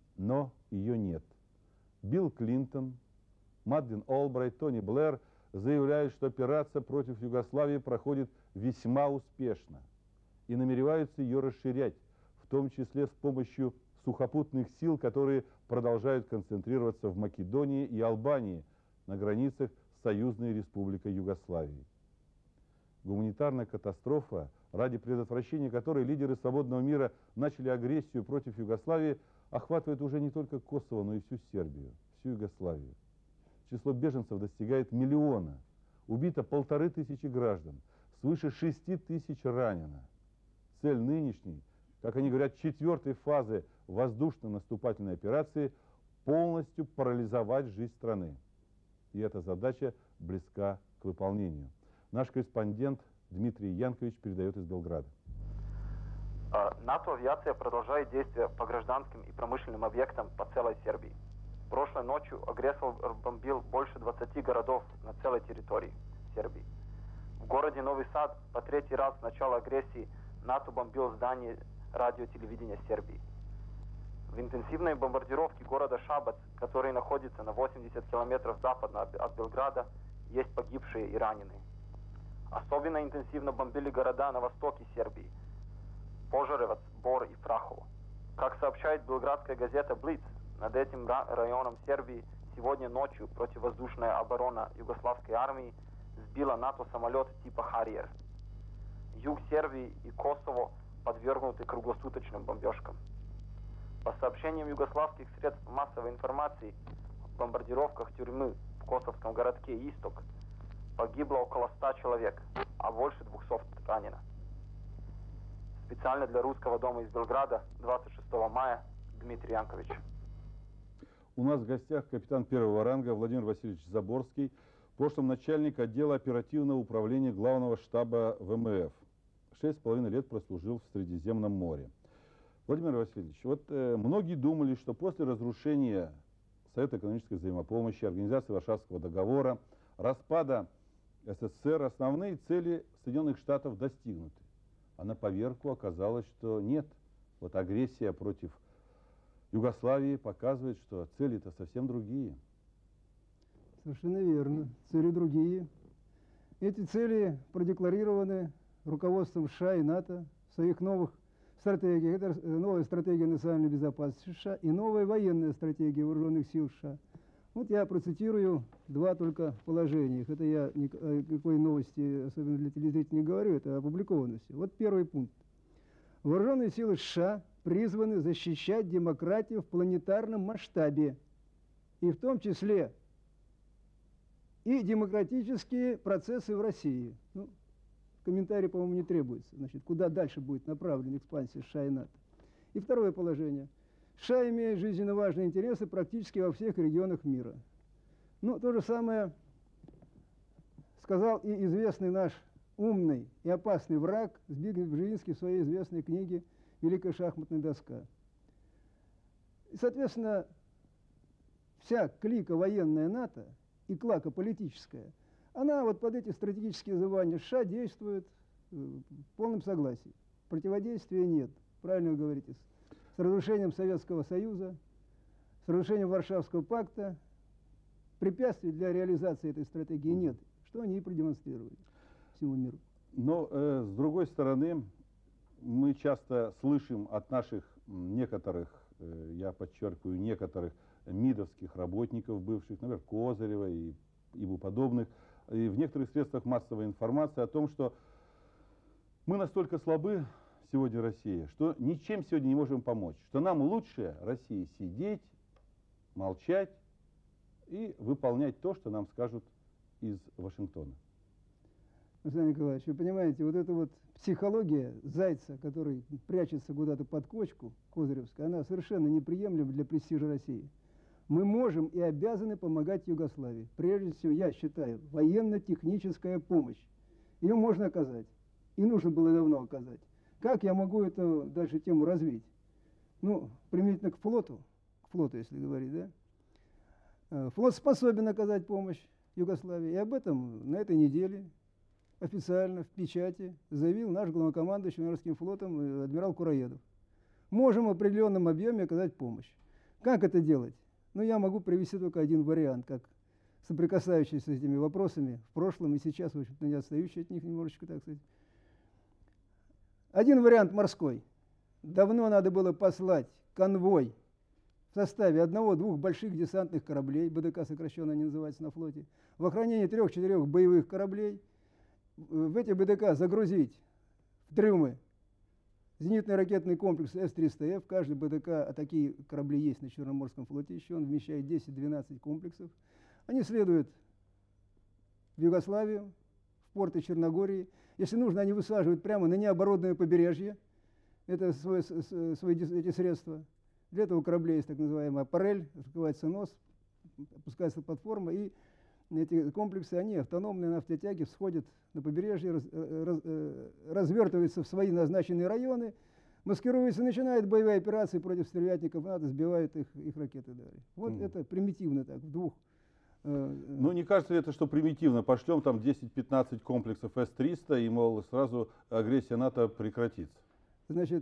но ее нет. Билл Клинтон, Мадлен Олбрайт, Тони Блэр заявляют, что операция против Югославии проходит весьма успешно и намереваются ее расширять, в том числе с помощью сухопутных сил, которые продолжают концентрироваться в Македонии и Албании на границах с Союзной Республикой Югославии. гуманитарная катастрофа, ради предотвращения которой лидеры свободного мира начали агрессию против Югославии, охватывает уже не только Косово, но и всю Сербию, всю Югославию. Число беженцев достигает 1 миллиона. Убито 1500 граждан, свыше 6000 ранено. Цель нынешней, как они говорят, 4-й фазы воздушно-наступательной операции – полностью парализовать жизнь страны. И эта задача близка к выполнению. Наш корреспондент Дмитрий Янкович передает из Белграда. НАТО-авиация продолжает действия по гражданским и промышленным объектам по целой Сербии. Прошлой ночью агрессор бомбил больше 20 городов на целой территории Сербии. В городе Новый Сад по 3-й раз с начала агрессии НАТО бомбил здание радиотелевидения Сербии. В интенсивной бомбардировке города Шабац, который находится на 80 километров западно от Белграда, есть погибшие и раненые. Особенно интенсивно бомбили города на востоке Сербии – Пожаревац, Бор и Прахово. Как сообщает белградская газета «Блиц», над этим районом Сербии сегодня ночью противовоздушная оборона югославской армии сбила НАТО-самолет типа «Харриер». Юг Сербии и Косово подвергнуты круглосуточным бомбежкам. По сообщениям югославских средств массовой информации, в бомбардировках тюрьмы в косовском городке Исток погибло около 100 человек, а больше 200 ранено. Специально для Русского дома из Белграда 26 мая Дмитрий Янкович. У нас в гостях капитан первого ранга Владимир Васильевич Заборский, в прошлом начальник отдела оперативного управления главного штаба ВМФ. 6,5 лет прослужил в Средиземном море. Владимир Васильевич, вот многие думали, что после разрушения Совета экономической взаимопомощи, организации Варшавского договора, распада СССР, основные цели Соединенных Штатов достигнуты. А на поверку оказалось, что нет. Вот агрессия против Югославии показывает, что цели-то совсем другие. Совершенно верно. Цели другие. Эти цели продекларированы руководством США и НАТО в своих новых стратегиях. Это новая стратегия национальной безопасности США и новая военная стратегия вооруженных сил США. Вот я процитирую 2 только положения. Это я никакой новости, особенно для телезрителей, не говорю, это опубликовано все. Вот первый пункт. Вооруженные силы США призваны защищать демократию в планетарном масштабе, и в том числе и демократические процессы в России. Ну, комментарий, по-моему, не требуется. Значит, куда дальше будет направлена экспансия США и НАТО. И второе положение. США имеет жизненно важные интересы практически во всех регионах мира. Ну, то же самое сказал и известный наш умный и опасный враг Збигнев Бжезинский в своей известной книге «Великая шахматная доска». И, соответственно, вся клика военная НАТО и клака политическая, она вот под эти стратегические звания США действует в полном согласии. Противодействия нет, правильно вы говорите, с разрушением Советского Союза, с разрушением Варшавского пакта, препятствий для реализации этой стратегии нет, что они и продемонстрировали всему миру. Но, с другой стороны, мы часто слышим от наших некоторых, я подчеркиваю, некоторых МИДовских работников бывших, например, Козырева и ему подобных, и в некоторых средствах массовой информации о том, что мы настолько слабы сегодня, Россия, что ничем сегодня не можем помочь, что нам лучше, России, сидеть, молчать и выполнять то, что нам скажут из Вашингтона. Александр Николаевич, вы понимаете, вот эта вот психология зайца, который прячется куда-то под кочку козыревская, она совершенно неприемлема для престижа России. Мы можем и обязаны помогать Югославии. Прежде всего, я считаю, военно-техническая помощь. Ее можно оказать. И нужно было давно оказать. Как я могу эту дальше тему развить? Ну, применительно к флоту, если говорить, да? Флот способен оказать помощь Югославии. И об этом на этой неделе официально в печати заявил наш главнокомандующий Черноморским флотом адмирал Кураедов. Можем в определенном объеме оказать помощь. Как это делать? Ну, я могу привести только один вариант, как соприкасающийся с этими вопросами в прошлом и сейчас, в общем-то, не отстающий от них немножечко, так сказать. Один вариант морской. Давно надо было послать конвой в составе 1-2 больших десантных кораблей, БДК сокращенно они называются на флоте, в охранении 3-4 боевых кораблей в эти БДК загрузить в трюмы зенитно-ракетный комплекс С-300Ф. Каждый БДК, а такие корабли есть на Черноморском флоте еще, он вмещает 10-12 комплексов. Они следуют в Югославию, в порты Черногории. Если нужно, они высаживают прямо на необорудованное побережье эти средства. Для этого у кораблей есть так называемая аппарель, открывается нос, опускается платформа, и эти комплексы, они автономные на автотяге, всходят на побережье, развертываются в свои назначенные районы, маскируются, начинают боевые операции против стервятников НАТО, сбивают их ракеты далее. Вот это примитивно так, в двух. Ну, не кажется ли это, что примитивно? Пошлем там 10-15 комплексов С-300, и, мол, сразу агрессия НАТО прекратится. Значит,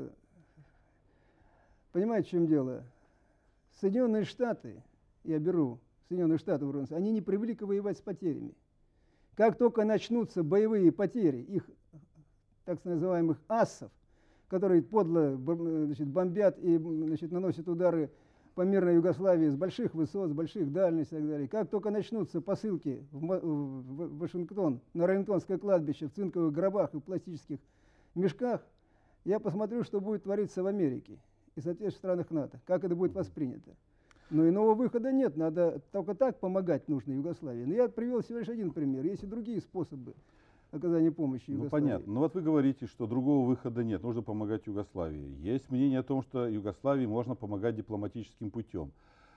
понимаете, в чем дело? Соединенные Штаты, я беру Соединенные Штаты, они не привыкли воевать с потерями. Как только начнутся боевые потери их так называемых ассов, которые подло бомбят и наносят удары по мирной Югославии с больших высот, с больших дальностей и так далее. Как только начнутся посылки в Вашингтон, на Роллингтонское кладбище, в цинковых гробах и в пластических мешках, я посмотрю, что будет твориться в Америке и, соответственно, в странах НАТО, как это будет воспринято. Но иного выхода нет, надо только так помогать нужно Югославии. Но я привел всего лишь один пример, есть и другие способы оказания помощи Югославии. Ну, понятно. Но вот вы говорите, что другого выхода нет, нужно помогать Югославии. Есть мнение о том, что Югославии можно помогать дипломатическим путем.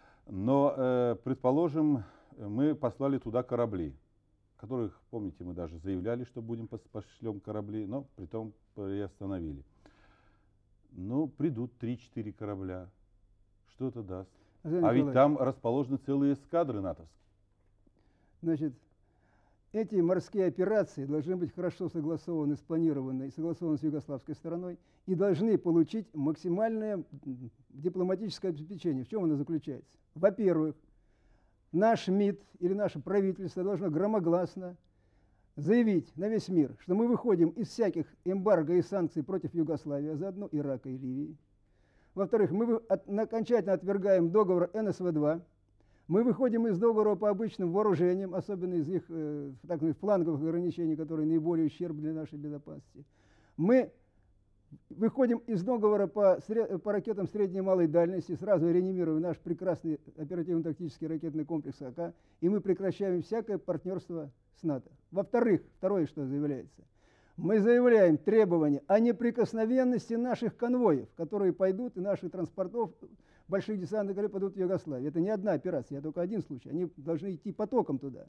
Но, предположим, мы послали туда корабли, которых, помните, мы даже заявляли, что будем пошлем корабли, но притом приостановили. Ну, придут 3-4 корабля. Что это даст? А ведь там расположены целые эскадры натовские. Значит, эти морские операции должны быть хорошо согласованы, спланированы и согласованы с югославской стороной и должны получить максимальное дипломатическое обеспечение. В чем оно заключается? Во-первых, наш МИД или наше правительство должно громогласно заявить на весь мир, что мы выходим из всяких эмбарго и санкций против Югославии, а заодно Ирака и Ливии. Во-вторых, мы окончательно отвергаем договор НСВ-2. Мы выходим из договора по обычным вооружениям, особенно из их так сказать, фланговых ограничений, которые наиболее ущербны для нашей безопасности. Мы выходим из договора по ракетам средней и малой дальности, сразу реанимируем наш прекрасный оперативно-тактический ракетный комплекс АК, и мы прекращаем всякое партнерство с НАТО. Во-вторых, второе, что заявляется, мы заявляем требования о неприкосновенности наших конвоев, которые пойдут, и наших транспортов, больших десантных кораблей пойдут в Югославию. Это не одна операция, это только один случай. Они должны идти потоком туда.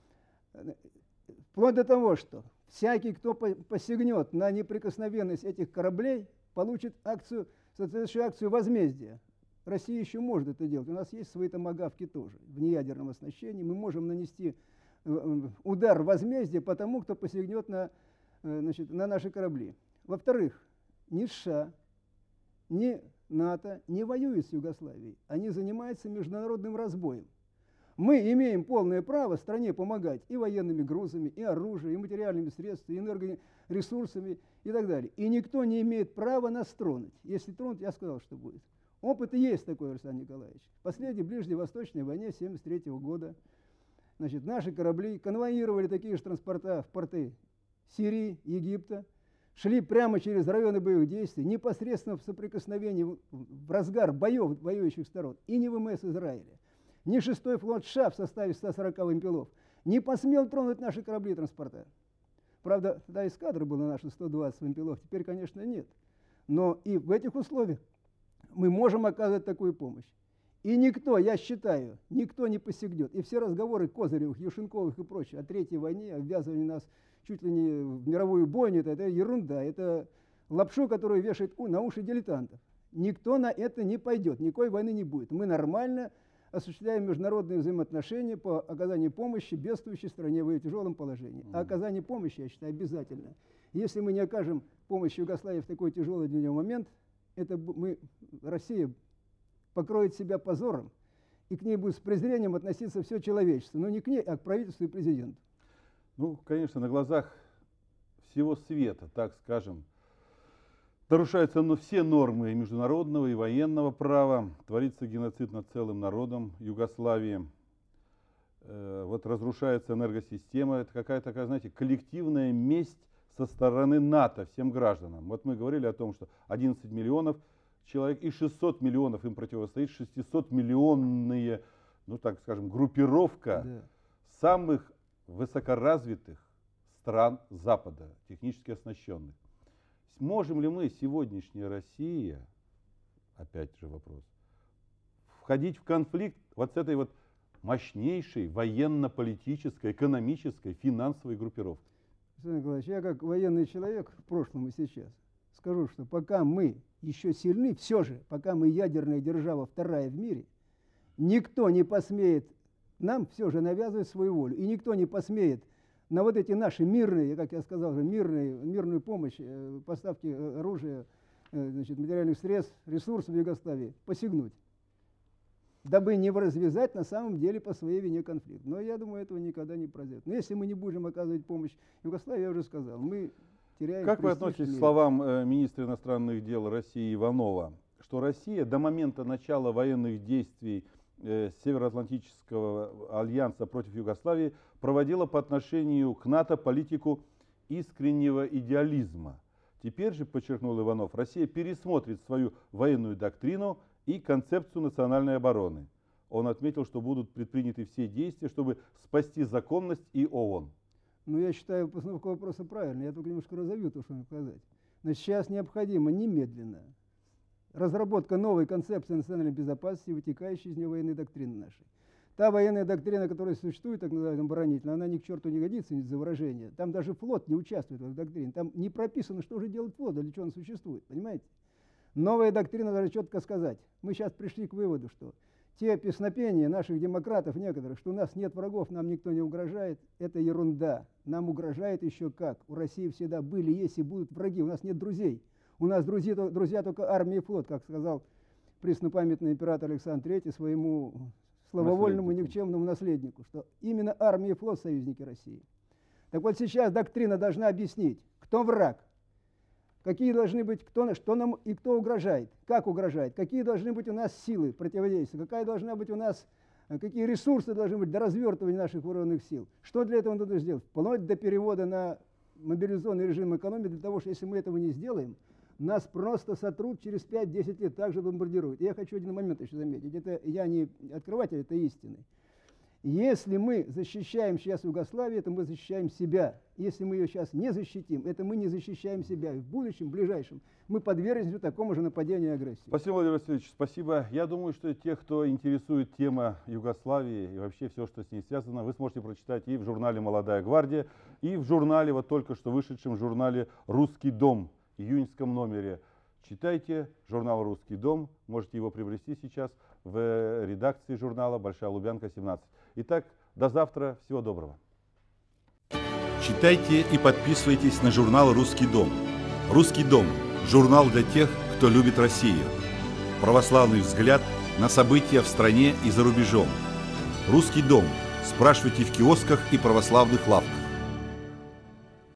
Вплоть до того, что всякий, кто посягнет на неприкосновенность этих кораблей, получит соответствующую акцию возмездия. Россия еще может это делать. У нас есть свои томагавки тоже в неядерном оснащении. Мы можем нанести удар возмездия по тому, кто посягнет на наши корабли. Во-вторых, ни США, ни НАТО не воюют с Югославией. Они занимаются международным разбоем. Мы имеем полное право стране помогать и военными грузами, и оружием, и материальными средствами, и энергоресурсами и так далее. И никто не имеет права нас тронуть. Если тронуть, я сказал, что будет. Опыт и есть такой, Александр Николаевич. В последней Ближневосточной войне 1973 года наши корабли конвоировали такие же транспорта в порты Сирии, Египта, шли прямо через районы боевых действий, непосредственно в соприкосновении, в разгар боев воюющих сторон, и не ВМС Израиля. Ни 6-й флот США в составе 140 вымпелов не посмел тронуть наши корабли и транспорта. Правда, тогда эскадра была наша 120 вымпелов, теперь, конечно, нет. Но и в этих условиях мы можем оказывать такую помощь. И никто, я считаю, никто не посягнет. И все разговоры Козыревых, Юшенковых и прочее о Третьей войне, о ввязывании нас чуть ли не в мировую бойню, это ерунда, это лапшу, которую вешает на уши дилетантов. Никто на это не пойдет, никакой войны не будет. Мы нормально осуществляем международные взаимоотношения по оказанию помощи бедствующей стране в ее тяжелом положении. А оказание помощи, я считаю, обязательно. Если мы не окажем помощь Югославии в такой тяжелый для нее момент, Россия покроет себя позором, и к ней будет с презрением относиться все человечество. Но не к ней, а к правительству и президенту. Ну, конечно, на глазах всего света, так скажем, нарушаются все нормы и международного, и военного права, творится геноцид над целым народом Югославии. вот разрушается энергосистема, это какая-то такая, знаете, коллективная месть со стороны НАТО всем гражданам. Вот мы говорили о том, что 11 миллионов человек и 600 миллионов им противостоит 600-миллионные, ну так скажем, группировка самых высокоразвитых стран Запада, технически оснащенных. Сможем ли мы, сегодняшняя Россия, опять же вопрос, входить в конфликт вот с этой вот мощнейшей военно-политической, экономической, финансовой группировкой? Александр Николаевич, я как военный человек в прошлом и сейчас скажу, что пока мы еще сильны, все же, пока мы ядерная держава вторая в мире, никто не посмеет нам все же навязывать свою волю. И никто не посмеет на вот эти наши мирные, как я сказал, мирную помощь, поставки оружия, значит, материальных средств, ресурсов в Югославии посягнуть, дабы не развязать на самом деле по своей вине конфликт. Но я думаю, этого никогда не произойдет. Но если мы не будем оказывать помощь Югославии, я уже сказал, мы теряем... Как вы относитесь к словам министра иностранных дел России Иванова, что Россия до момента начала военных действий Североатлантического альянса против Югославии проводила по отношению к НАТО политику искреннего идеализма? Теперь же, подчеркнул Иванов, Россия пересмотрит свою военную доктрину и концепцию национальной обороны. Он отметил, что будут предприняты все действия, чтобы спасти законность и ООН. Ну, я считаю постановку вопроса правильно. Я только немножко разовью то, что надо сказать. Но сейчас необходимо немедленно разработка новой концепции национальной безопасности, вытекающей из нее военной доктрины нашей. Та военная доктрина, которая существует, так называемая оборонительная, она ни к черту не годится из-за выражения. Там даже флот не участвует в этой доктрине. Там не прописано, что же делает флот, для чего он существует, понимаете? Новая доктрина должна четко сказать. Мы сейчас пришли к выводу, что те песнопения наших демократов некоторых, что у нас нет врагов, нам никто не угрожает, это ерунда. Нам угрожает еще как. У России всегда были, есть и будут враги. У нас нет друзей. У нас друзья только армия и флот, как сказал преснопамятный император Александр III своему славовольному никчемному наследнику, что именно армия и флот союзники России. Так вот сейчас доктрина должна объяснить, кто враг, какие должны быть, что нам и кто угрожает, как угрожает, какие должны быть у нас силы противодействия, какая должна быть у нас, какие ресурсы должны быть для развертывания наших вооруженных сил. Что для этого надо сделать? Вплоть до перевода на мобилизационный режим экономики, для того, что если мы этого не сделаем, нас просто сотрут через 5-10 лет, также бомбардируют. И я хочу один момент еще заметить. Это я не открыватель, это истины. Если мы защищаем сейчас Югославию, это мы защищаем себя. Если мы ее сейчас не защитим, это мы не защищаем себя. И в будущем, в ближайшем, мы подвергнемся такому же нападению и агрессии. Спасибо, Владимир Васильевич, спасибо. Я думаю, что тех, кто интересует тема Югославии и вообще все, что с ней связано, вы сможете прочитать и в журнале «Молодая гвардия», и в журнале, вот только что вышедшем журнале «Русский дом», июньском номере. Читайте журнал «Русский дом», можете его приобрести сейчас в редакции журнала «Большая Лубянка», 17. Итак, до завтра, всего доброго. Читайте и подписывайтесь на журнал «Русский дом». «Русский дом» – журнал для тех, кто любит Россию. Православный взгляд на события в стране и за рубежом. «Русский дом» – спрашивайте в киосках и православных лавках.